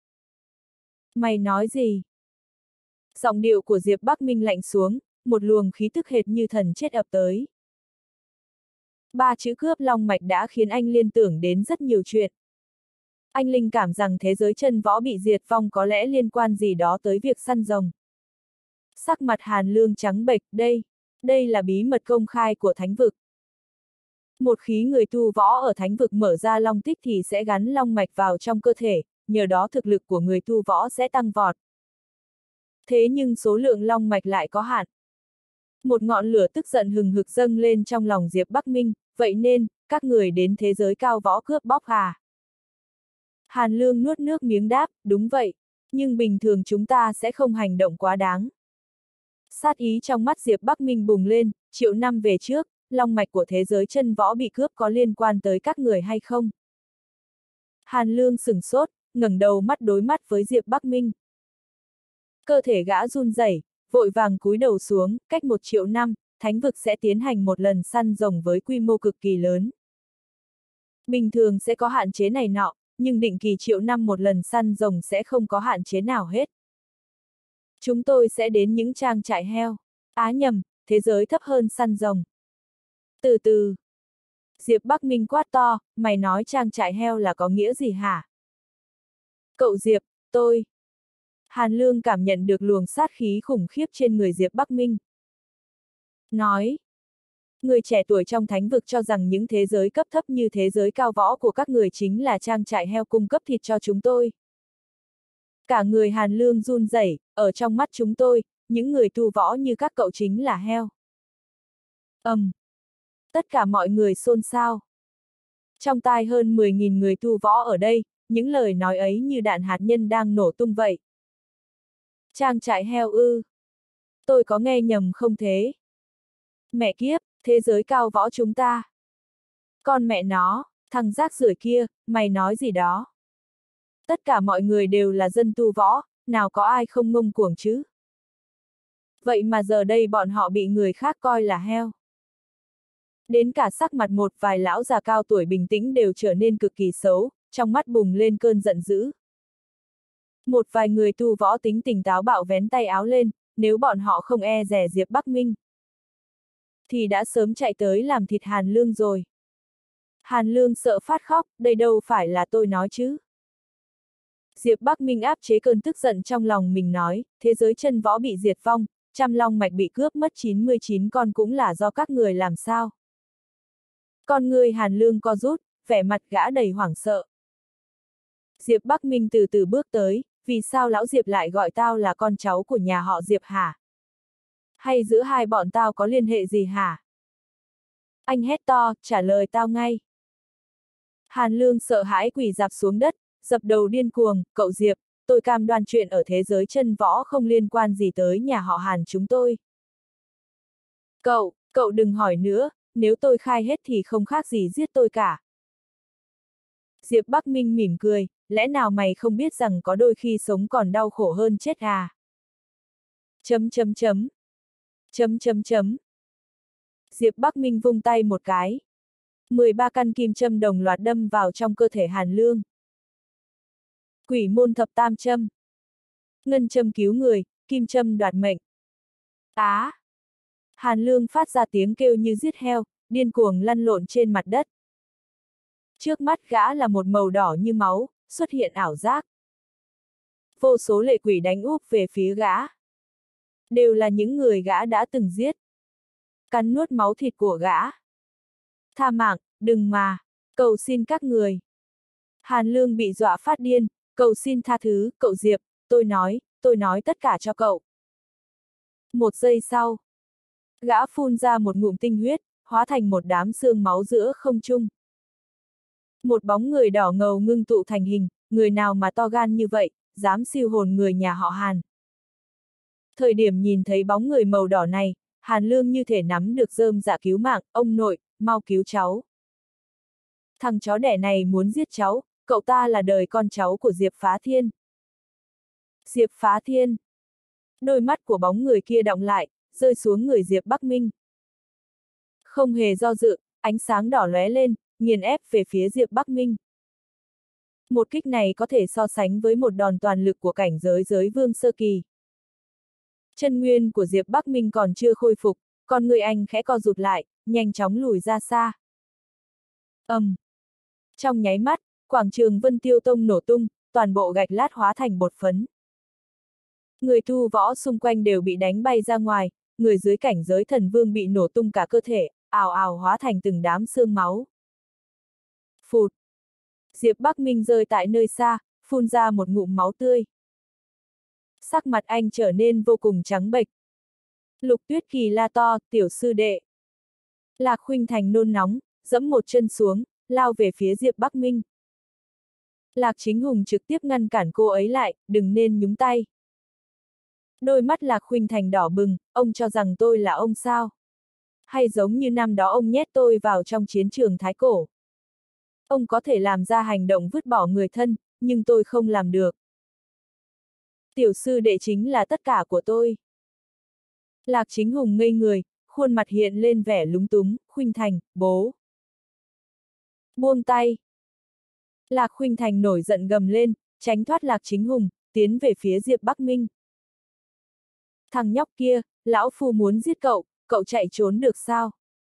Mày nói gì? Giọng điệu của Diệp Bắc Minh lạnh xuống, một luồng khí tức hệt như thần chết ập tới. Ba chữ cướp long mạch đã khiến anh liên tưởng đến rất nhiều chuyện. Anh linh cảm rằng thế giới chân võ bị diệt vong có lẽ liên quan gì đó tới việc săn rồng. Sắc mặt Hàn Lương trắng bệch, đây là bí mật công khai của Thánh Vực. Một khi người tu võ ở Thánh Vực mở ra long tích thì sẽ gắn long mạch vào trong cơ thể, nhờ đó thực lực của người tu võ sẽ tăng vọt. Thế nhưng số lượng long mạch lại có hạn. Một ngọn lửa tức giận hừng hực dâng lên trong lòng Diệp Bắc Minh, vậy nên, các người đến thế giới cao võ cướp bóc à? Hàn Lương nuốt nước miếng đáp, đúng vậy, nhưng bình thường chúng ta sẽ không hành động quá đáng. Sát ý trong mắt Diệp Bắc Minh bùng lên, triệu năm về trước, long mạch của thế giới chân võ bị cướp có liên quan tới các người hay không? Hàn Lương sửng sốt, ngẩng đầu mắt đối mắt với Diệp Bắc Minh. Cơ thể gã run rẩy, vội vàng cúi đầu xuống, cách 1 triệu năm, Thánh Vực sẽ tiến hành một lần săn rồng với quy mô cực kỳ lớn. Bình thường sẽ có hạn chế này nọ, nhưng định kỳ triệu năm một lần săn rồng sẽ không có hạn chế nào hết. Chúng tôi sẽ đến những trang trại heo. Nhầm, thế giới thấp hơn săn rồng. Từ từ. Diệp Bắc Minh quát to, mày nói trang trại heo là có nghĩa gì hả? Cậu Diệp, tôi. Hàn Lương cảm nhận được luồng sát khí khủng khiếp trên người Diệp Bắc Minh. Nói. Người trẻ tuổi trong Thánh Vực cho rằng những thế giới cấp thấp như thế giới cao võ của các người chính là trang trại heo cung cấp thịt cho chúng tôi. Cả người Hàn Lương run rẩy, ở trong mắt chúng tôi, những người tu võ như các cậu chính là heo. Tất cả mọi người xôn xao. Trong tai hơn 10.000 người tu võ ở đây, những lời nói ấy như đạn hạt nhân đang nổ tung vậy. Trang trại heo ư? Tôi có nghe nhầm không thế? Mẹ kiếp, thế giới cao võ chúng ta. Con mẹ nó, thằng rác rưởi kia, mày nói gì đó? Tất cả mọi người đều là dân tu võ, nào có ai không ngông cuồng chứ? Vậy mà giờ đây bọn họ bị người khác coi là heo. Đến cả sắc mặt một vài lão già cao tuổi bình tĩnh đều trở nên cực kỳ xấu, trong mắt bùng lên cơn giận dữ. Một vài người tu võ tính tình táo bạo vén tay áo lên, nếu bọn họ không e dè Diệp Bắc Minh, thì đã sớm chạy tới làm thịt Hàn Lương rồi. Hàn Lương sợ phát khóc, đây đâu phải là tôi nói chứ. Diệp Bắc Minh áp chế cơn tức giận trong lòng mình nói, thế giới chân võ bị diệt vong, trăm long mạch bị cướp mất 99 con cũng là do các người làm sao. Con người Hàn Lương co rút, vẻ mặt gã đầy hoảng sợ. Diệp Bắc Minh từ từ bước tới, vì sao lão Diệp lại gọi tao là con cháu của nhà họ Diệp hả? Hay giữa hai bọn tao có liên hệ gì hả? Anh hét to, trả lời tao ngay. Hàn Lương sợ hãi quỳ rạp xuống đất, dập đầu điên cuồng, cậu Diệp, tôi cam đoan chuyện ở thế giới chân võ không liên quan gì tới nhà họ Hàn chúng tôi. Cậu đừng hỏi nữa, nếu tôi khai hết thì không khác gì giết tôi cả. Diệp Bắc Minh mỉm cười, lẽ nào mày không biết rằng có đôi khi sống còn đau khổ hơn chết à? Chấm chấm chấm. Chấm chấm chấm. Diệp Bắc Minh vung tay một cái. 13 căn kim châm đồng loạt đâm vào trong cơ thể Hàn Lương. Quỷ môn thập tam châm. Ngân châm cứu người, kim châm đoạt mệnh. Á! Hàn Lương phát ra tiếng kêu như giết heo, điên cuồng lăn lộn trên mặt đất. Trước mắt gã là một màu đỏ như máu, xuất hiện ảo giác. Vô số lệ quỷ đánh úp về phía gã. Đều là những người gã đã từng giết. Cắn nuốt máu thịt của gã. Tha mạng, đừng mà, cầu xin các người. Hàn Lương bị dọa phát điên, cầu xin tha thứ, cậu Diệp, tôi nói tất cả cho cậu. Một giây sau, gã phun ra một ngụm tinh huyết, hóa thành một đám xương máu giữa không trung. Một bóng người đỏ ngầu ngưng tụ thành hình, người nào mà to gan như vậy, dám siêu hồn người nhà họ Hàn. Thời điểm nhìn thấy bóng người màu đỏ này, Hàn Lương như thể nắm được rơm dạ cứu mạng, ông nội, mau cứu cháu. Thằng chó đẻ này muốn giết cháu, cậu ta là đời con cháu của Diệp Phá Thiên. Diệp Phá Thiên. Đôi mắt của bóng người kia đọng lại, rơi xuống người Diệp Bắc Minh. Không hề do dự, ánh sáng đỏ lóe lên, nghiền ép về phía Diệp Bắc Minh. Một kích này có thể so sánh với một đòn toàn lực của cảnh giới giới vương sơ kỳ. Chân nguyên của Diệp Bắc Minh còn chưa khôi phục, còn người anh khẽ co rụt lại, nhanh chóng lùi ra xa. Trong nháy mắt, quảng trường Vân Tiêu Tông nổ tung, toàn bộ gạch lát hóa thành bột phấn. Người tu võ xung quanh đều bị đánh bay ra ngoài, người dưới cảnh giới thần vương bị nổ tung cả cơ thể, ào ào hóa thành từng đám xương máu. Phụt! Diệp Bắc Minh rơi tại nơi xa, phun ra một ngụm máu tươi. Sắc mặt anh trở nên vô cùng trắng bệch. Lục Tuyết Kỳ la to, tiểu sư đệ. Lạc Khuynh Thành nôn nóng, giẫm một chân xuống, lao về phía Diệp Bắc Minh. Lạc Chính Hùng trực tiếp ngăn cản cô ấy lại, đừng nên nhúng tay. Đôi mắt Lạc Khuynh Thành đỏ bừng, ông cho rằng tôi là ông sao? Hay giống như năm đó ông nhét tôi vào trong chiến trường Thái Cổ? Ông có thể làm ra hành động vứt bỏ người thân, nhưng tôi không làm được. Tiểu sư đệ chính là tất cả của tôi. Lạc Chính Hùng ngây người, khuôn mặt hiện lên vẻ lúng túng, Khuynh Thành, bố. Buông tay. Lạc Khuynh Thành nổi giận gầm lên, tránh thoát Lạc Chính Hùng, tiến về phía Diệp Bắc Minh. Thằng nhóc kia, lão phu muốn giết cậu, cậu chạy trốn được sao?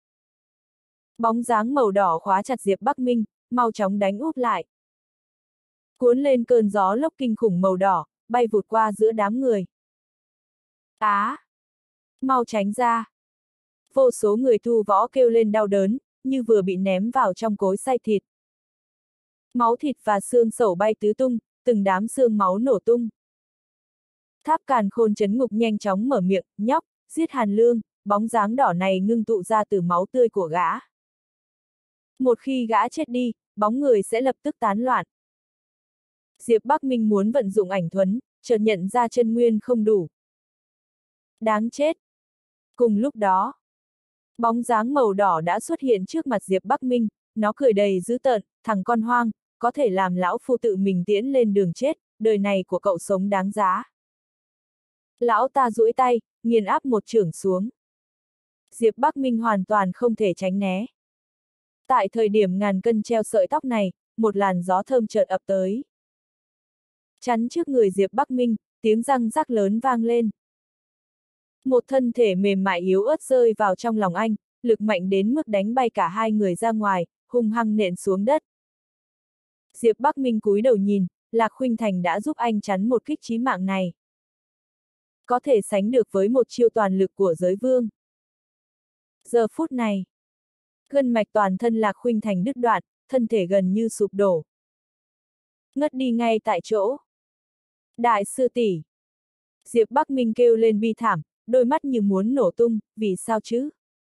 Bóng dáng màu đỏ khóa chặt Diệp Bắc Minh, mau chóng đánh úp lại. Cuốn lên cơn gió lốc kinh khủng màu đỏ, bay vụt qua giữa đám người. Á! Mau tránh ra! Vô số người tu võ kêu lên đau đớn, như vừa bị ném vào trong cối xay thịt. Máu thịt và xương sẩu bay tứ tung, từng đám xương máu nổ tung. Tháp Càn Khôn Trấn Ngục nhanh chóng mở miệng, nhóc, giết Hàn Lương, bóng dáng đỏ này ngưng tụ ra từ máu tươi của gã. Một khi gã chết đi, bóng người sẽ lập tức tán loạn. Diệp Bắc Minh muốn vận dụng ảnh thuẫn, chợt nhận ra chân nguyên không đủ. Đáng chết! Cùng lúc đó, bóng dáng màu đỏ đã xuất hiện trước mặt Diệp Bắc Minh, nó cười đầy dữ tợn, thằng con hoang, có thể làm lão phu tự mình tiễn lên đường chết, đời này của cậu sống đáng giá. Lão ta duỗi tay, nghiền áp một chưởng xuống. Diệp Bắc Minh hoàn toàn không thể tránh né. Tại thời điểm ngàn cân treo sợi tóc này, một làn gió thơm chợt ập tới. Chắn trước người Diệp Bắc Minh, tiếng răng rắc lớn vang lên. Một thân thể mềm mại yếu ớt rơi vào trong lòng anh, lực mạnh đến mức đánh bay cả hai người ra ngoài, hung hăng nện xuống đất. Diệp Bắc Minh cúi đầu nhìn, Lạc Khuynh Thành đã giúp anh chắn một kích chí mạng này. Có thể sánh được với một chiêu toàn lực của giới vương. Giờ phút này, gân mạch toàn thân Lạc Khuynh Thành đứt đoạn, thân thể gần như sụp đổ. Ngất đi ngay tại chỗ. Đại sư tỷ! Diệp Bắc Minh kêu lên bi thảm, đôi mắt như muốn nổ tung, vì sao chứ?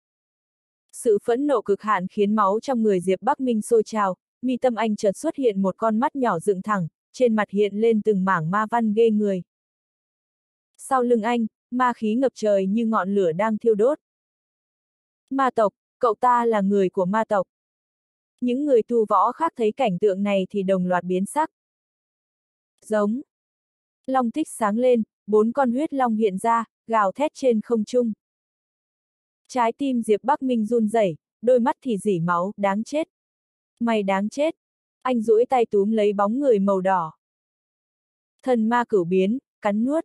Sự phẫn nộ cực hạn khiến máu trong người Diệp Bắc Minh sôi trào, mi tâm anh chợt xuất hiện một con mắt nhỏ dựng thẳng, trên mặt hiện lên từng mảng ma văn ghê người. Sau lưng anh, ma khí ngập trời như ngọn lửa đang thiêu đốt. Ma tộc, cậu ta là người của ma tộc. Những người tu võ khác thấy cảnh tượng này thì đồng loạt biến sắc. Giống. Long tích sáng lên, 4 con huyết long hiện ra, gào thét trên không trung. Trái tim Diệp Bắc Minh run rẩy, đôi mắt thì rỉ máu, đáng chết. Mày đáng chết. Anh duỗi tay túm lấy bóng người màu đỏ. Thần ma cửu biến, cắn nuốt.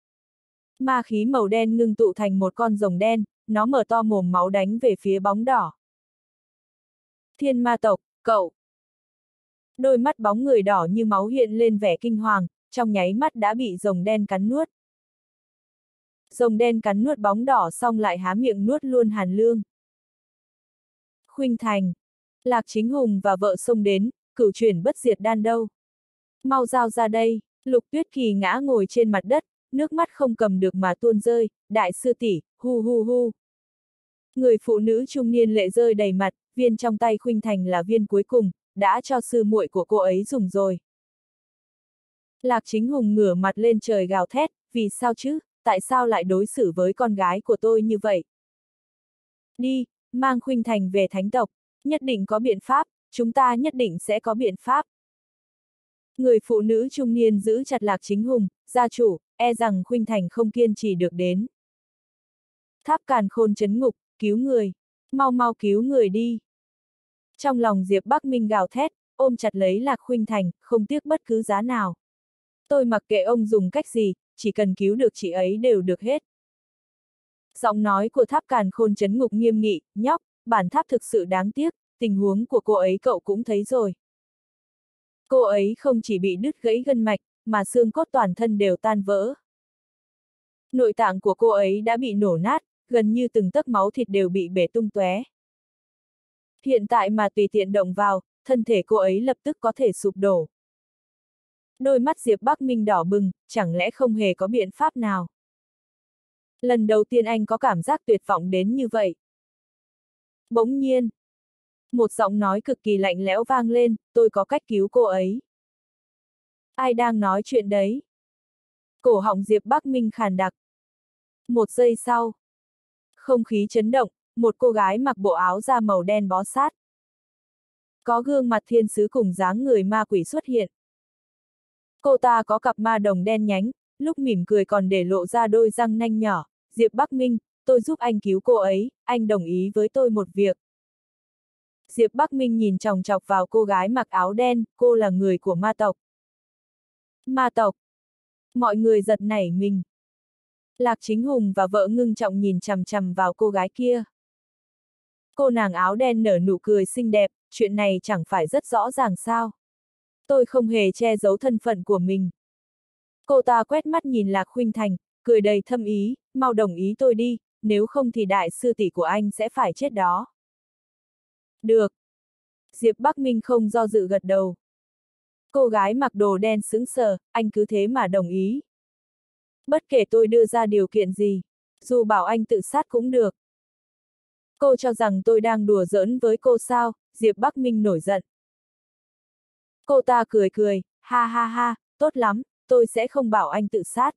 Ma khí màu đen ngưng tụ thành một con rồng đen, nó mở to mồm máu đánh về phía bóng đỏ. Thiên ma tộc, cậu. Đôi mắt bóng người đỏ như máu hiện lên vẻ kinh hoàng, trong nháy mắt đã bị rồng đen cắn nuốt. Rồng đen cắn nuốt bóng đỏ xong lại há miệng nuốt luôn Hàn Lương. Khuynh Thành. Lạc Chính Hùng và vợ xông đến, cửu chuyển bất diệt đan đâu. Mau giao ra đây. Lục Tuyết Kỳ ngã ngồi trên mặt đất, nước mắt không cầm được mà tuôn rơi, đại sư tỷ, hu hu hu. Người phụ nữ trung niên lệ rơi đầy mặt, viên trong tay Khuynh Thành là viên cuối cùng, đã cho sư muội của cô ấy dùng rồi. Lạc Chính Hùng ngửa mặt lên trời gào thét, vì sao chứ, tại sao lại đối xử với con gái của tôi như vậy? Đi, mang Khuynh Thành về thánh tộc, nhất định có biện pháp, chúng ta nhất định sẽ có biện pháp. Người phụ nữ trung niên giữ chặt Lạc Chính Hùng, gia chủ, e rằng Khuynh Thành không kiên trì được đến. Tháp Càn Khôn trấn ngục, cứu người, mau mau cứu người đi. Trong lòng Diệp Bắc Minh gào thét, ôm chặt lấy Lạc Khuynh Thành, không tiếc bất cứ giá nào. Tôi mặc kệ ông dùng cách gì, chỉ cần cứu được chị ấy đều được hết. Giọng nói của Tháp Càn Khôn trấn ngục nghiêm nghị, nhóc, bản tháp thực sự đáng tiếc, tình huống của cô ấy cậu cũng thấy rồi. Cô ấy không chỉ bị đứt gãy gân mạch, mà xương cốt toàn thân đều tan vỡ. Nội tạng của cô ấy đã bị nổ nát, gần như từng tấc máu thịt đều bị bể tung tóe. Hiện tại mà tùy tiện động vào, thân thể cô ấy lập tức có thể sụp đổ. Đôi mắt Diệp Bắc Minh đỏ bừng, chẳng lẽ không hề có biện pháp nào? Lần đầu tiên anh có cảm giác tuyệt vọng đến như vậy. Bỗng nhiên, một giọng nói cực kỳ lạnh lẽo vang lên, tôi có cách cứu cô ấy. Ai đang nói chuyện đấy? Cổ họng Diệp Bắc Minh khàn đặc. Một giây sau, không khí chấn động, một cô gái mặc bộ áo da màu đen bó sát. Có gương mặt thiên sứ cùng dáng người ma quỷ xuất hiện. Cô ta có cặp ma đồng đen nhánh, lúc mỉm cười còn để lộ ra đôi răng nanh nhỏ. Diệp Bắc Minh, tôi giúp anh cứu cô ấy, anh đồng ý với tôi một việc. Diệp Bắc Minh nhìn chòng chọc vào cô gái mặc áo đen, cô là người của ma tộc. Ma tộc. Mọi người giật nảy mình. Lạc Chính Hùng và vợ ngưng trọng nhìn chằm chằm vào cô gái kia. Cô nàng áo đen nở nụ cười xinh đẹp, chuyện này chẳng phải rất rõ ràng sao? Tôi không hề che giấu thân phận của mình. Cô ta quét mắt nhìn Lạc Khuynh Thành, cười đầy thâm ý, mau đồng ý tôi đi, nếu không thì đại sư tỷ của anh sẽ phải chết đó. Được. Diệp Bắc Minh không do dự gật đầu. Cô gái mặc đồ đen sững sờ, anh cứ thế mà đồng ý. Bất kể tôi đưa ra điều kiện gì, dù bảo anh tự sát cũng được. Cô cho rằng tôi đang đùa giỡn với cô sao? Diệp Bắc Minh nổi giận. Cô ta cười cười, ha ha ha, tốt lắm, tôi sẽ không bảo anh tự sát.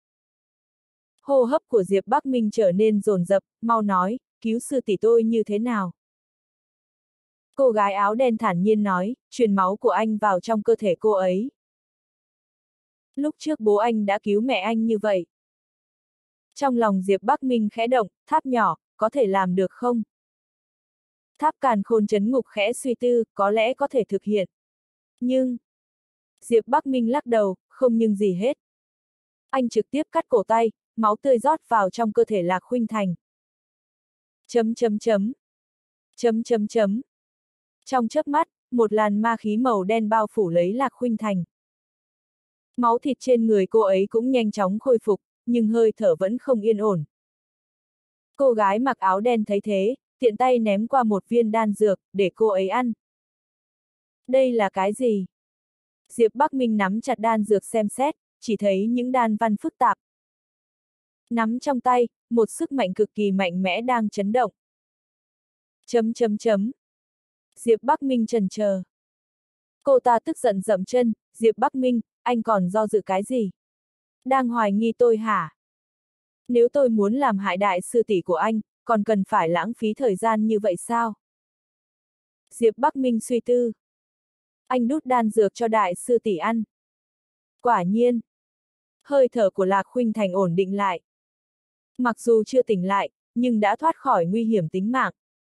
Hô hấp của Diệp Bắc Minh trở nên dồn dập, mau nói, cứu sư tỷ tôi như thế nào? Cô gái áo đen thản nhiên nói, truyền máu của anh vào trong cơ thể cô ấy. Lúc trước bố anh đã cứu mẹ anh như vậy. Trong lòng Diệp Bắc Minh khẽ động, tháp nhỏ, có thể làm được không? Tháp càn khôn trấn ngục khẽ suy tư, có lẽ có thể thực hiện. Nhưng... Diệp Bắc Minh lắc đầu, không nhưng gì hết. Anh trực tiếp cắt cổ tay, máu tươi rót vào trong cơ thể Lạc Khuynh Thành. Chấm chấm chấm. Chấm chấm chấm. Trong chớp mắt, một làn ma khí màu đen bao phủ lấy Lạc Khuynh Thành. Máu thịt trên người cô ấy cũng nhanh chóng khôi phục, nhưng hơi thở vẫn không yên ổn. Cô gái mặc áo đen thấy thế, tiện tay ném qua một viên đan dược, để cô ấy ăn. Đây là cái gì? Diệp Bắc Minh nắm chặt đan dược xem xét, chỉ thấy những đan văn phức tạp. Nắm trong tay, một sức mạnh cực kỳ mạnh mẽ đang chấn động. Chấm chấm chấm. Diệp Bắc Minh chần chờ. Cô ta tức giận dậm chân, Diệp Bắc Minh, anh còn do dự cái gì? Đang hoài nghi tôi hả? Nếu tôi muốn làm hại đại sư tỷ của anh, còn cần phải lãng phí thời gian như vậy sao? Diệp Bắc Minh suy tư. Anh đút đan dược cho đại sư tỷ ăn. Quả nhiên. Hơi thở của Lạc Khuynh Thành ổn định lại. Mặc dù chưa tỉnh lại, nhưng đã thoát khỏi nguy hiểm tính mạng.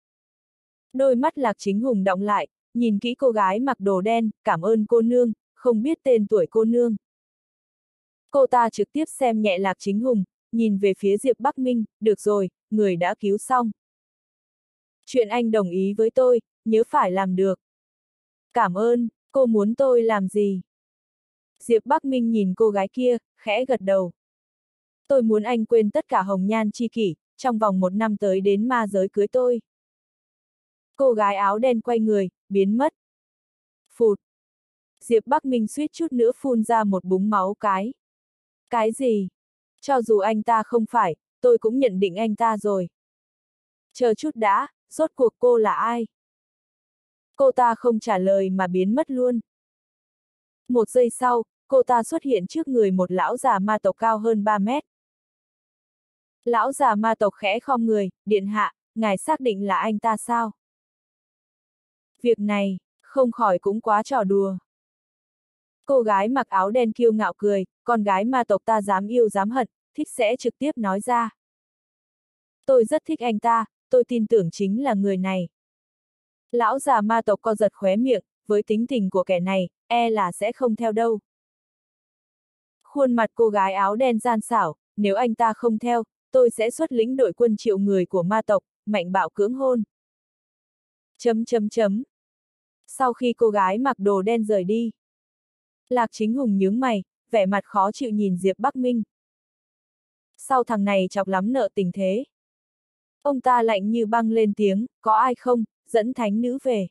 Đôi mắt Lạc Chính Hùng đọng lại, nhìn kỹ cô gái mặc đồ đen, cảm ơn cô nương, không biết tên tuổi cô nương. Cô ta trực tiếp xem nhẹ Lạc Chính Hùng, nhìn về phía Diệp Bắc Minh, được rồi, người đã cứu xong. Chuyện anh đồng ý với tôi, nhớ phải làm được. Cảm ơn, cô muốn tôi làm gì? Diệp Bắc Minh nhìn cô gái kia, khẽ gật đầu. Tôi muốn anh quên tất cả hồng nhan chi kỷ, trong vòng 1 năm tới đến ma giới cưới tôi. Cô gái áo đen quay người, biến mất. Phụt. Diệp Bắc Minh suýt chút nữa phun ra một búng máu cái. Cái gì? Cho dù anh ta không phải, tôi cũng nhận định anh ta rồi. Chờ chút đã, rốt cuộc cô là ai? Cô ta không trả lời mà biến mất luôn. 1 giây sau, cô ta xuất hiện trước người một lão già ma tộc cao hơn 3 mét. Lão già ma tộc khẽ khom người, điện hạ, ngài xác định là anh ta sao? Việc này, không khỏi cũng quá trò đùa. Cô gái mặc áo đen kiêu ngạo cười, con gái ma tộc ta dám yêu dám hận, thích sẽ trực tiếp nói ra. Tôi rất thích anh ta, tôi tin tưởng chính là người này. Lão già ma tộc co giật khóe miệng, với tính tình của kẻ này, e là sẽ không theo đâu. Khuôn mặt cô gái áo đen gian xảo, nếu anh ta không theo, tôi sẽ xuất lĩnh đội quân triệu người của ma tộc, mạnh bạo cưỡng hôn. Chấm chấm chấm. Sau khi cô gái mặc đồ đen rời đi, Lạc Chính Hùng nhướng mày, vẻ mặt khó chịu nhìn Diệp Bắc Minh. Sao thằng này chọc lắm nợ tình thế? Ông ta lạnh như băng lên tiếng, có ai không, dẫn thánh nữ về.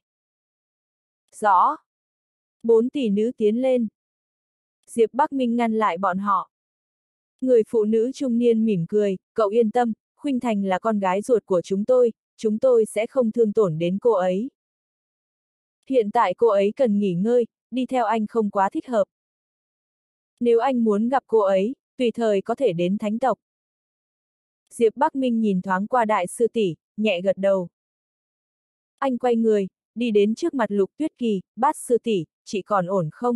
Rõ. 4 tỷ nữ tiến lên. Diệp Bắc Minh ngăn lại bọn họ. Người phụ nữ trung niên mỉm cười, cậu yên tâm, Khuynh Thành là con gái ruột của chúng tôi sẽ không thương tổn đến cô ấy. Hiện tại cô ấy cần nghỉ ngơi, đi theo anh không quá thích hợp. Nếu anh muốn gặp cô ấy, tùy thời có thể đến thánh tộc. Diệp Bắc Minh nhìn thoáng qua đại sư tỷ, nhẹ gật đầu. Anh quay người, đi đến trước mặt Lục Tuyết Kỳ, bát sư tỷ, chị còn ổn không?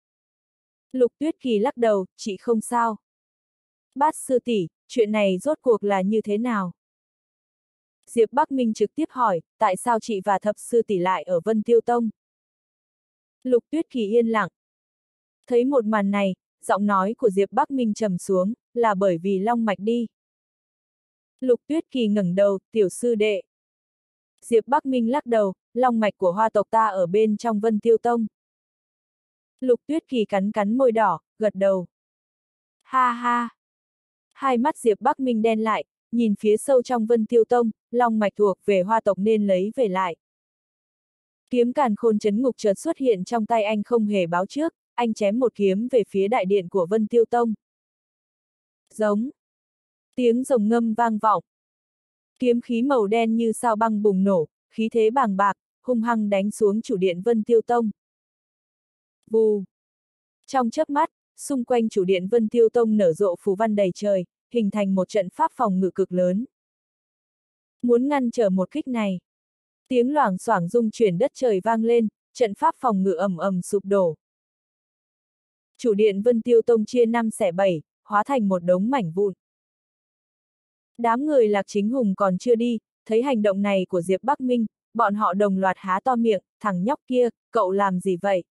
Lục Tuyết Kỳ lắc đầu, chị không sao. Bát sư tỷ, chuyện này rốt cuộc là như thế nào? Diệp Bắc Minh trực tiếp hỏi, tại sao chị và thập sư tỷ lại ở Vân Tiêu Tông? Lục Tuyết Kỳ yên lặng. Thấy một màn này, giọng nói của Diệp Bắc Minh trầm xuống, là bởi vì long mạch đi. Lục Tuyết Kỳ ngẩng đầu, tiểu sư đệ. Diệp Bắc Minh lắc đầu, long mạch của hoa tộc ta ở bên trong Vân Tiêu Tông. Lục Tuyết Kỳ cắn cắn môi đỏ, gật đầu. Ha ha. Hai mắt Diệp Bắc Minh đen lại, nhìn phía sâu trong Vân Tiêu Tông, long mạch thuộc về hoa tộc nên lấy về lại. Kiếm càn khôn trấn ngục chợt xuất hiện trong tay anh không hề báo trước, anh chém một kiếm về phía đại điện của Vân Tiêu Tông. Giống. Tiếng rồng ngâm vang vọng. Kiếm khí màu đen như sao băng bùng nổ, khí thế bàng bạc, hung hăng đánh xuống chủ điện Vân Tiêu Tông. Vù. Trong chớp mắt, xung quanh chủ điện Vân Tiêu Tông nở rộ phù văn đầy trời, hình thành một trận pháp phòng ngự cực lớn. Muốn ngăn trở một kích này, Tiếng loảng xoảng rung chuyển đất trời vang lên, trận pháp phòng ngự ầm ầm sụp đổ. Chủ điện Vân Tiêu Tông chia 5 xẻ 7, hóa thành một đống mảnh vụn. Đám người Lạc Chính Hùng còn chưa đi, thấy hành động này của Diệp Bắc Minh, bọn họ đồng loạt há to miệng, thằng nhóc kia, cậu làm gì vậy?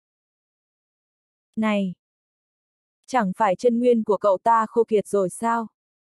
Này! Chẳng phải chân nguyên của cậu ta khô kiệt rồi sao?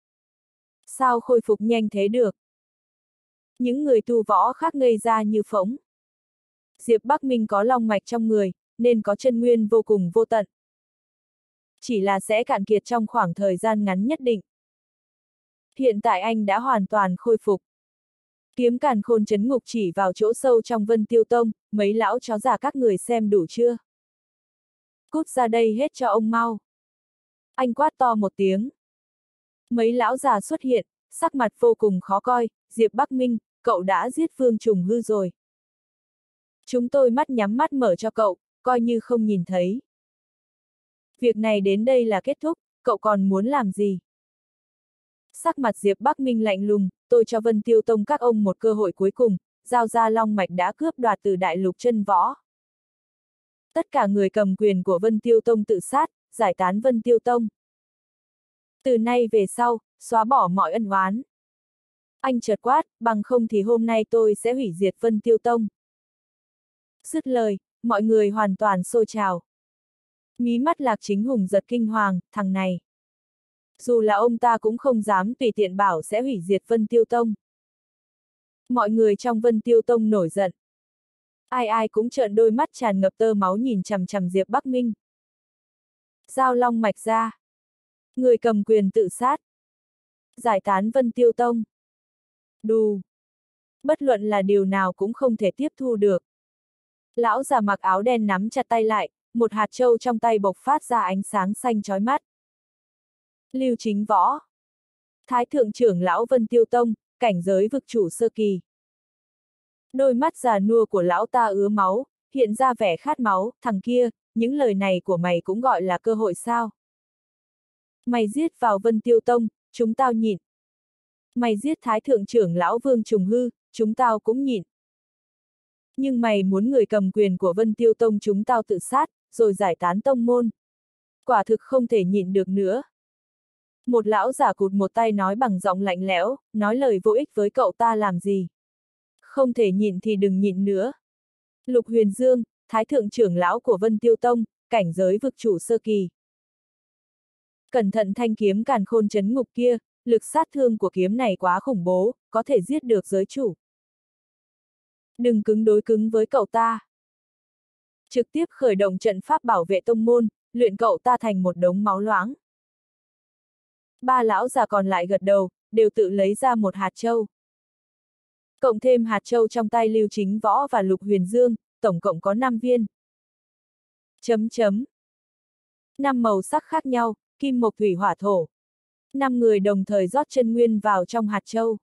Sao khôi phục nhanh thế được? Những người tu võ khác ngây ra như phỗng. Diệp Bắc Minh có long mạch trong người, nên có chân nguyên vô cùng vô tận. Chỉ là sẽ cạn kiệt trong khoảng thời gian ngắn nhất định. Hiện tại anh đã hoàn toàn khôi phục. Kiếm Càn Khôn trấn ngục chỉ vào chỗ sâu trong Vân Tiêu Tông, mấy lão chó già các người xem đủ chưa? Cút ra đây hết cho ông mau. Anh quát to một tiếng. Mấy lão già xuất hiện, sắc mặt vô cùng khó coi, Diệp Bắc Minh, cậu đã giết Vương Trùng Hư rồi. Chúng tôi mắt nhắm mắt mở cho cậu, coi như không nhìn thấy. Việc này đến đây là kết thúc, cậu còn muốn làm gì? Sắc mặt Diệp Bắc Minh lạnh lùng, tôi cho Vân Tiêu Tông các ông một cơ hội cuối cùng, giao ra long mạch đã cướp đoạt từ đại lục chân võ. Tất cả người cầm quyền của Vân Tiêu Tông tự sát, giải tán Vân Tiêu Tông. Từ nay về sau, xóa bỏ mọi ân oán. Anh chợt quát, bằng không thì hôm nay tôi sẽ hủy diệt Vân Tiêu Tông. Dứt lời, mọi người hoàn toàn xôi trào. Mí mắt Lạc Chính Hùng giật kinh hoàng, thằng này. Dù là ông ta cũng không dám tùy tiện bảo sẽ hủy diệt Vân Tiêu Tông. Mọi người trong Vân Tiêu Tông nổi giận. Ai ai cũng trợn đôi mắt tràn ngập tơ máu nhìn chằm chằm Diệp Bắc Minh. Giao long mạch ra. Người cầm quyền tự sát. Giải tán Vân Tiêu Tông. Đù. Bất luận là điều nào cũng không thể tiếp thu được. Lão già mặc áo đen nắm chặt tay lại, một hạt châu trong tay bộc phát ra ánh sáng xanh chói mắt. Lưu Chính Võ. Thái thượng trưởng lão Vân Tiêu Tông, cảnh giới vực chủ sơ kỳ. Đôi mắt già nua của lão ta ứa máu, hiện ra vẻ khát máu, thằng kia, những lời này của mày cũng gọi là cơ hội sao? Mày giết vào Vân Tiêu Tông, chúng tao nhịn. Mày giết Thái thượng trưởng lão Vương Trùng Hư, chúng tao cũng nhịn. Nhưng mày muốn người cầm quyền của Vân Tiêu Tông chúng tao tự sát, rồi giải tán tông môn. Quả thực không thể nhịn được nữa. Một lão giả cụt một tay nói bằng giọng lạnh lẽo, nói lời vô ích với cậu ta làm gì. Không thể nhịn thì đừng nhịn nữa. Lục Huyền Dương, Thái thượng trưởng lão của Vân Tiêu Tông, cảnh giới vực chủ sơ kỳ. Cẩn thận thanh kiếm Càn Khôn trấn ngục kia, lực sát thương của kiếm này quá khủng bố, có thể giết được giới chủ. Đừng cứng đối cứng với cậu ta. Trực tiếp khởi động trận pháp bảo vệ tông môn, luyện cậu ta thành một đống máu loãng. Ba lão già còn lại gật đầu, đều tự lấy ra một hạt châu. Cộng thêm hạt châu trong tay Lưu Chính Võ và Lục Huyền Dương, tổng cộng có 5 viên. Chấm chấm. 5 màu sắc khác nhau, kim mộc thủy hỏa thổ. 5 người đồng thời rót chân nguyên vào trong hạt châu.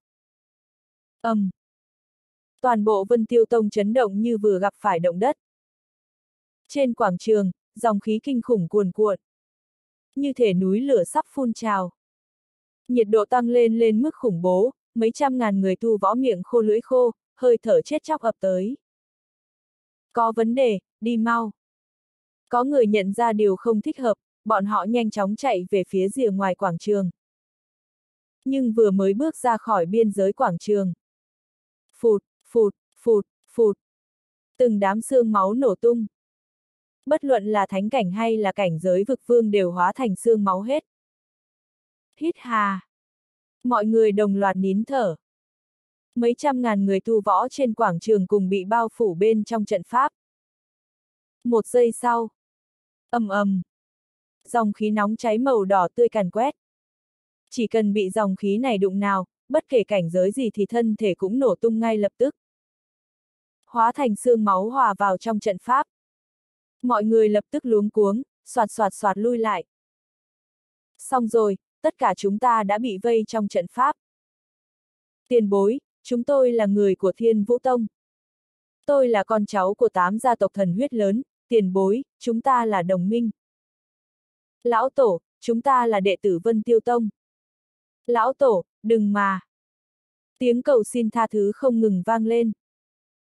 Toàn bộ Vân Tiêu Tông chấn động như vừa gặp phải động đất. Trên quảng trường, dòng khí kinh khủng cuồn cuộn. Như thể núi lửa sắp phun trào. Nhiệt độ tăng lên mức khủng bố, mấy trăm ngàn người tu võ miệng khô lưỡi khô, hơi thở chết chóc ập tới. Có vấn đề, đi mau. Có người nhận ra điều không thích hợp, bọn họ nhanh chóng chạy về phía rìa ngoài quảng trường. Nhưng vừa mới bước ra khỏi biên giới quảng trường. Phụt, phụt, phụt, phụt. Từng đám xương máu nổ tung. Bất luận là thánh cảnh hay là cảnh giới vực vương đều hóa thành xương máu hết. Hít hà. Mọi người đồng loạt nín thở. Mấy trăm ngàn người tu võ trên quảng trường cùng bị bao phủ bên trong trận pháp. Một giây sau. Ầm ầm. Dòng khí nóng cháy màu đỏ tươi càn quét. Chỉ cần bị dòng khí này đụng nào, bất kể cảnh giới gì thì thân thể cũng nổ tung ngay lập tức. Hóa thành xương máu hòa vào trong trận pháp. Mọi người lập tức luống cuống, xoạt xoạt xoạt lui lại. Xong rồi, tất cả chúng ta đã bị vây trong trận pháp. Tiền bối, chúng tôi là người của Thiên Vũ Tông. Tôi là con cháu của 8 gia tộc thần huyết lớn, tiền bối, chúng ta là đồng minh. Lão Tổ, chúng ta là đệ tử Vân Tiêu Tông. Lão Tổ, đừng mà. Tiếng cầu xin tha thứ không ngừng vang lên.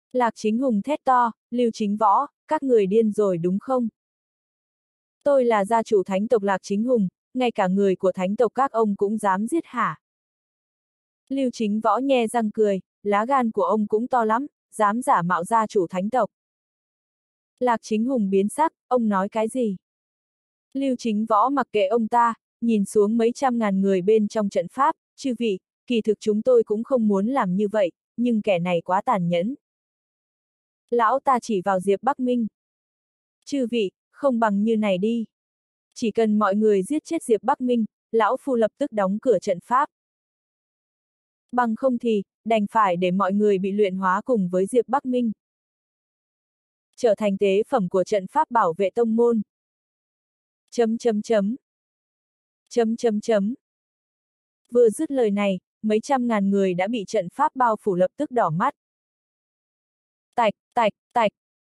Lạc Chính Hùng thét to, Lưu Chính Võ, các người điên rồi đúng không? Tôi là gia chủ thánh tộc Lạc Chính Hùng, ngay cả người của thánh tộc các ông cũng dám giết hả? Lưu Chính Võ nhe răng cười, lá gan của ông cũng to lắm, dám giả mạo gia chủ thánh tộc. Lạc Chính Hùng biến sắc, ông nói cái gì? Lưu Chính Võ mặc kệ ông ta, nhìn xuống mấy trăm ngàn người bên trong trận pháp, chư vị, kỳ thực chúng tôi cũng không muốn làm như vậy, nhưng kẻ này quá tàn nhẫn. Lão ta chỉ vào Diệp Bắc Minh. Chư vị, không bằng như này đi. Chỉ cần mọi người giết chết Diệp Bắc Minh, lão phu lập tức đóng cửa trận pháp. Bằng không thì, đành phải để mọi người bị luyện hóa cùng với Diệp Bắc Minh. Trở thành tế phẩm của trận pháp bảo vệ tông môn. Chấm chấm chấm. Chấm chấm chấm. Vừa dứt lời này, mấy trăm ngàn người đã bị trận pháp bao phủ lập tức đỏ mắt. Tạch, tạch, tạch.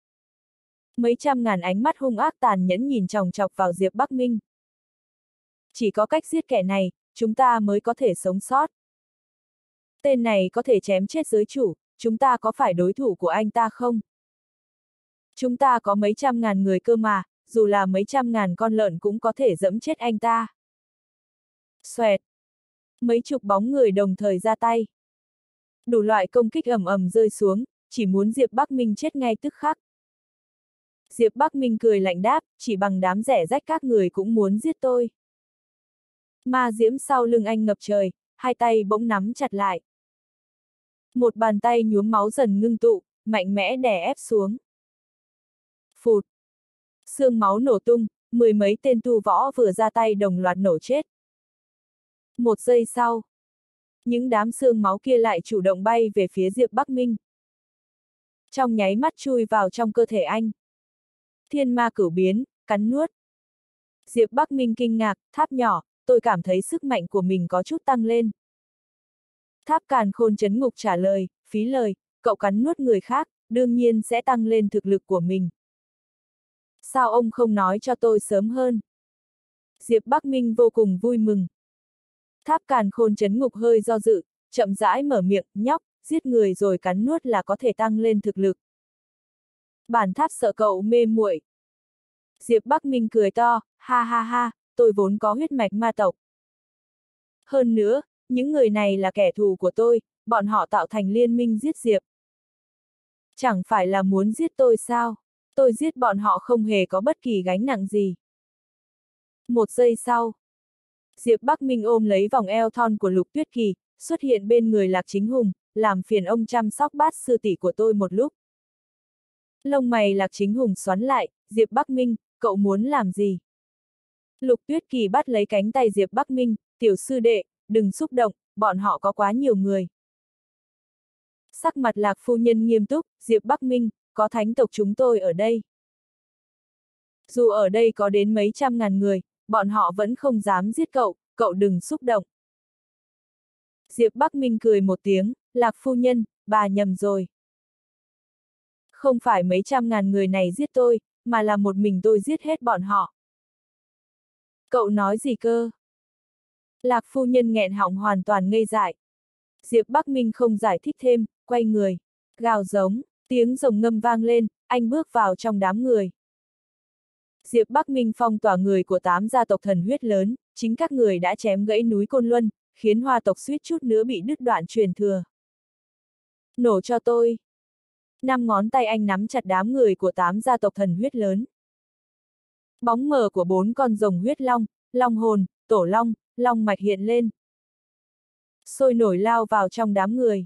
Mấy trăm ngàn ánh mắt hung ác tàn nhẫn nhìn chòng chọc vào Diệp Bắc Minh. Chỉ có cách giết kẻ này, chúng ta mới có thể sống sót. Tên này có thể chém chết giới chủ, chúng ta có phải đối thủ của anh ta không? Chúng ta có mấy trăm ngàn người cơ mà, dù là mấy trăm ngàn con lợn cũng có thể giẫm chết anh ta. Xoẹt. Mấy chục bóng người đồng thời ra tay. Đủ loại công kích ầm ầm rơi xuống, chỉ muốn Diệp Bắc Minh chết ngay tức khắc. Diệp Bắc Minh cười lạnh đáp, chỉ bằng đám rẻ rách các người cũng muốn giết tôi. Ma diễm sau lưng anh ngập trời, hai tay bỗng nắm chặt lại. Một bàn tay nhuốm máu dần ngưng tụ, mạnh mẽ đè ép xuống. Phụt. Xương máu nổ tung, mười mấy tên tu võ vừa ra tay đồng loạt nổ chết. Một giây sau, những đám xương máu kia lại chủ động bay về phía Diệp Bắc Minh. Trong nháy mắt chui vào trong cơ thể anh. Thiên ma cửu biến, cắn nuốt. Diệp Bắc Minh kinh ngạc, tháp nhỏ, tôi cảm thấy sức mạnh của mình có chút tăng lên. Tháp Càn Khôn Chấn Ngục trả lời, phí lời, cậu cắn nuốt người khác, đương nhiên sẽ tăng lên thực lực của mình. Sao ông không nói cho tôi sớm hơn? Diệp Bắc Minh vô cùng vui mừng. Tháp Càn Khôn Chấn Ngục hơi do dự, chậm rãi mở miệng, nhóc, giết người rồi cắn nuốt là có thể tăng lên thực lực. Bản tháp sợ cậu mê muội. Diệp Bắc Minh cười to, ha ha ha, tôi vốn có huyết mạch ma tộc. Hơn nữa, những người này là kẻ thù của tôi, bọn họ tạo thành liên minh giết Diệp. Chẳng phải là muốn giết tôi sao? Tôi giết bọn họ không hề có bất kỳ gánh nặng gì. Một giây sau, Diệp Bắc Minh ôm lấy vòng eo thon của Lục Tuyết Kỳ, xuất hiện bên người Lạc Chính Hùng, làm phiền ông chăm sóc bát sư tỷ của tôi một lúc. Lông mày Lạc Chính Hùng xoắn lại, Diệp Bắc Minh, cậu muốn làm gì? Lục Tuyết Kỳ bắt lấy cánh tay Diệp Bắc Minh, tiểu sư đệ, đừng xúc động, bọn họ có quá nhiều người. Sắc mặt Lạc phu nhân nghiêm túc, Diệp Bắc Minh, có thánh tộc chúng tôi ở đây. Dù ở đây có đến mấy trăm ngàn người, bọn họ vẫn không dám giết cậu, cậu đừng xúc động. Diệp Bắc Minh cười một tiếng, Lạc phu nhân, bà nhầm rồi. Không phải mấy trăm ngàn người này giết tôi, mà là một mình tôi giết hết bọn họ. Cậu nói gì cơ? Lạc phu nhân nghẹn họng hoàn toàn ngây dại. Diệp Bắc Minh không giải thích thêm, quay người, gào giống, tiếng rồng ngâm vang lên, anh bước vào trong đám người. Diệp Bắc Minh phong tỏa người của 8 gia tộc thần huyết lớn, chính các người đã chém gãy núi Côn Luân, khiến Hoa tộc suýt chút nữa bị đứt đoạn truyền thừa. Nổ cho tôi. 5 ngón tay anh nắm chặt đám người của 8 gia tộc thần huyết lớn. Bóng mờ của 4 con rồng huyết long, long hồn, tổ long, long mạch hiện lên. Sôi nổi lao vào trong đám người.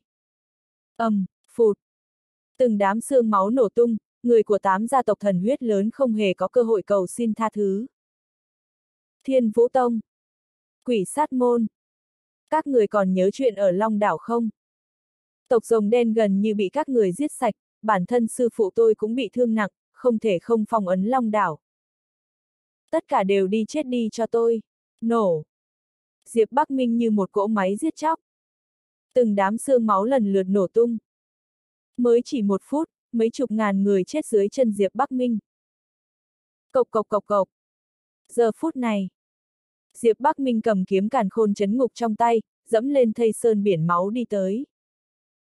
Phụt. Từng đám xương máu nổ tung, người của 8 gia tộc thần huyết lớn không hề có cơ hội cầu xin tha thứ. Thiên Vũ Tông. Quỷ sát môn. Các người còn nhớ chuyện ở Long Đảo không? Tộc rồng đen gần như bị các người giết sạch, bản thân sư phụ tôi cũng bị thương nặng, không thể không phong ấn Long Đảo. Tất cả đều đi chết đi cho tôi. Nổ. Diệp Bắc Minh như một cỗ máy giết chóc. Từng đám xương máu lần lượt nổ tung. Mới chỉ 1 phút, mấy chục ngàn người chết dưới chân Diệp Bắc Minh. Cộc cộc cộc cộc. Giờ phút này, Diệp Bắc Minh cầm kiếm Càn Khôn Chấn Ngục trong tay, dẫm lên thây sơn biển máu đi tới.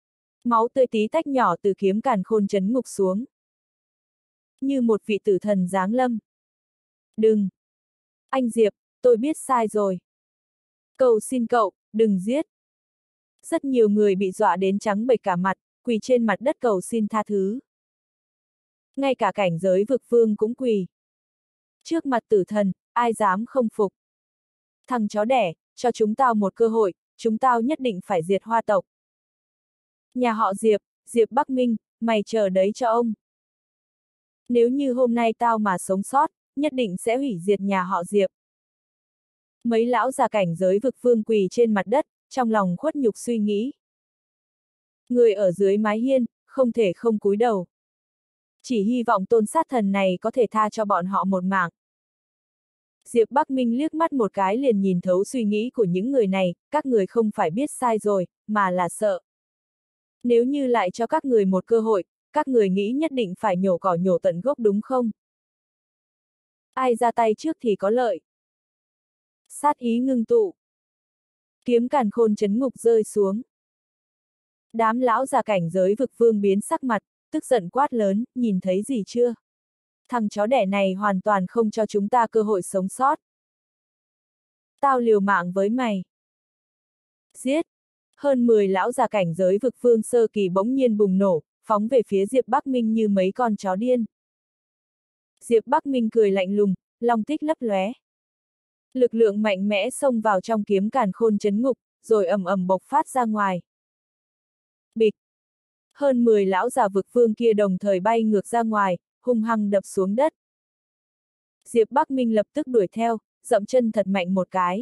Máu tươi tí tách nhỏ từ kiếm càn khôn chấn ngục xuống. Như một vị tử thần giáng lâm. Đừng! Anh Diệp, tôi biết sai rồi. Cầu xin cậu, đừng giết. Rất nhiều người bị dọa đến trắng bệch cả mặt, quỳ trên mặt đất cầu xin tha thứ. Ngay cả cảnh giới vực vương cũng quỳ. Trước mặt tử thần, ai dám không phục. Thằng chó đẻ, cho chúng tao một cơ hội, chúng tao nhất định phải diệt Hoa tộc. Nhà họ Diệp, Diệp Bắc Minh, mày chờ đấy cho ông. Nếu như hôm nay tao mà sống sót, nhất định sẽ hủy diệt nhà họ Diệp. Mấy lão già cảnh giới vực vương quỳ trên mặt đất, trong lòng khuất nhục suy nghĩ. Người ở dưới mái hiên, không thể không cúi đầu. Chỉ hy vọng tôn sát thần này có thể tha cho bọn họ một mạng. Diệp Bắc Minh liếc mắt một cái liền nhìn thấu suy nghĩ của những người này, các người không phải biết sai rồi, mà là sợ. Nếu như lại cho các người một cơ hội, các người nghĩ nhất định phải nhổ cỏ nhổ tận gốc đúng không? Ai ra tay trước thì có lợi. Sát ý ngưng tụ. Kiếm càn khôn chấn ngục rơi xuống. Đám lão già cảnh giới vực vương biến sắc mặt, tức giận quát lớn, nhìn thấy gì chưa? Thằng chó đẻ này hoàn toàn không cho chúng ta cơ hội sống sót. Tao liều mạng với mày. Giết! Hơn 10 lão già cảnh giới vực vương sơ kỳ bỗng nhiên bùng nổ, phóng về phía Diệp Bắc Minh như mấy con chó điên. Diệp Bắc Minh cười lạnh lùng, long tích lấp lóe. Lực lượng mạnh mẽ xông vào trong kiếm càn khôn chấn ngục, rồi ầm ầm bộc phát ra ngoài. Bịch! Hơn 10 lão già vực vương kia đồng thời bay ngược ra ngoài, hung hăng đập xuống đất. Diệp Bắc Minh lập tức đuổi theo, dậm chân thật mạnh một cái.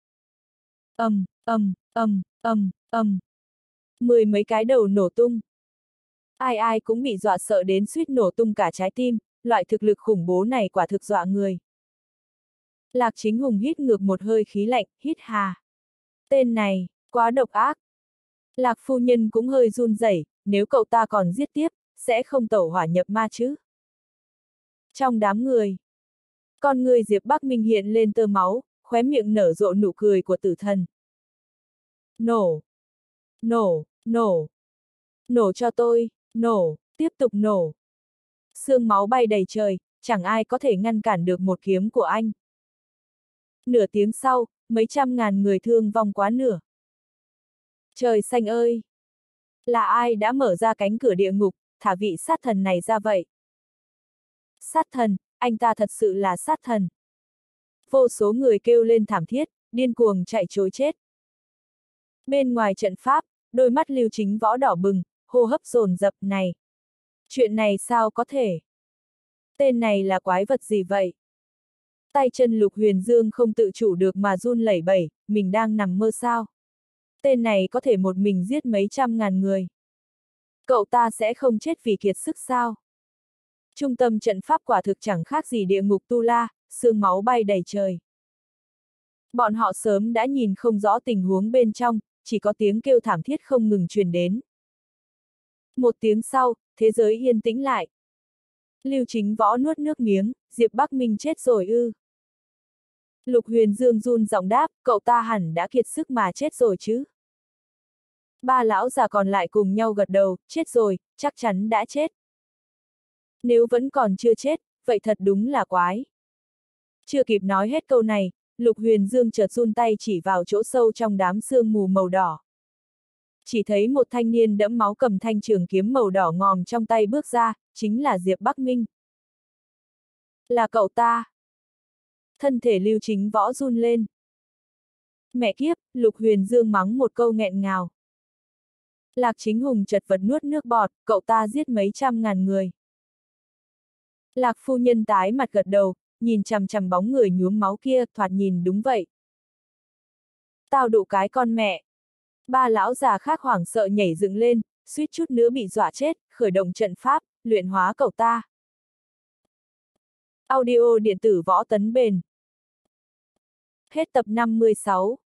Mười mấy cái đầu nổ tung. Ai ai cũng bị dọa sợ đến suýt nổ tung cả trái tim, loại thực lực khủng bố này quả thực dọa người. Lạc Chính Hùng hít ngược một hơi khí lạnh, hít hà. Tên này, quá độc ác. Lạc phu nhân cũng hơi run rẩy, nếu cậu ta còn giết tiếp, sẽ không tẩu hỏa nhập ma chứ. Trong đám người, con người Diệp Bắc Minh hiện lên tơ máu, khóe miệng nở rộ nụ cười của tử thần. Nổ! Nổ! Nổ! Nổ cho tôi! Nổ! Tiếp tục nổ! Xương máu bay đầy trời, chẳng ai có thể ngăn cản được một kiếm của anh. Nửa tiếng sau, mấy trăm ngàn người thương vong quá nửa. Trời xanh ơi! Là ai đã mở ra cánh cửa địa ngục, thả vị sát thần này ra vậy? Sát thần, anh ta thật sự là sát thần. Vô số người kêu lên thảm thiết, điên cuồng chạy trối chết. Bên ngoài trận pháp, đôi mắt Lưu Chính Võ đỏ bừng, hô hấp dồn dập này. Chuyện này sao có thể? Tên này là quái vật gì vậy? Tay chân Lục Huyền Dương không tự chủ được mà run lẩy bẩy, mình đang nằm mơ sao? Tên này có thể một mình giết mấy trăm ngàn người. Cậu ta sẽ không chết vì kiệt sức sao? Trung tâm trận pháp quả thực chẳng khác gì địa ngục Tu La, xương máu bay đầy trời. Bọn họ sớm đã nhìn không rõ tình huống bên trong, chỉ có tiếng kêu thảm thiết không ngừng truyền đến. Một tiếng sau, thế giới yên tĩnh lại. Lưu Chính Võ nuốt nước miếng, Diệp Bắc Minh chết rồi ư? Lục Huyền Dương run giọng đáp, cậu ta hẳn đã kiệt sức mà chết rồi chứ. Ba lão già còn lại cùng nhau gật đầu, chết rồi, chắc chắn đã chết. Nếu vẫn còn chưa chết, vậy thật đúng là quái. Chưa kịp nói hết câu này, Lục Huyền Dương chợt run tay chỉ vào chỗ sâu trong đám sương mù màu đỏ. Chỉ thấy một thanh niên đẫm máu cầm thanh trường kiếm màu đỏ ngòm trong tay bước ra, chính là Diệp Bắc Minh. Là cậu ta. Thân thể Lưu Chính Võ run lên. Mẹ kiếp, Lục Huyền Dương mắng một câu nghẹn ngào. Lạc Chính Hùng chật vật nuốt nước bọt, cậu ta giết mấy trăm ngàn người. Lạc phu nhân tái mặt gật đầu, nhìn chằm chằm bóng người nhuốm máu kia, thoạt nhìn đúng vậy. Tao đụ cái con mẹ. Ba lão già khác hoảng sợ nhảy dựng lên, suýt chút nữa bị dọa chết, khởi động trận pháp, luyện hóa cậu ta. Audio điện tử Võ Tấn Bền. Hết tập 56.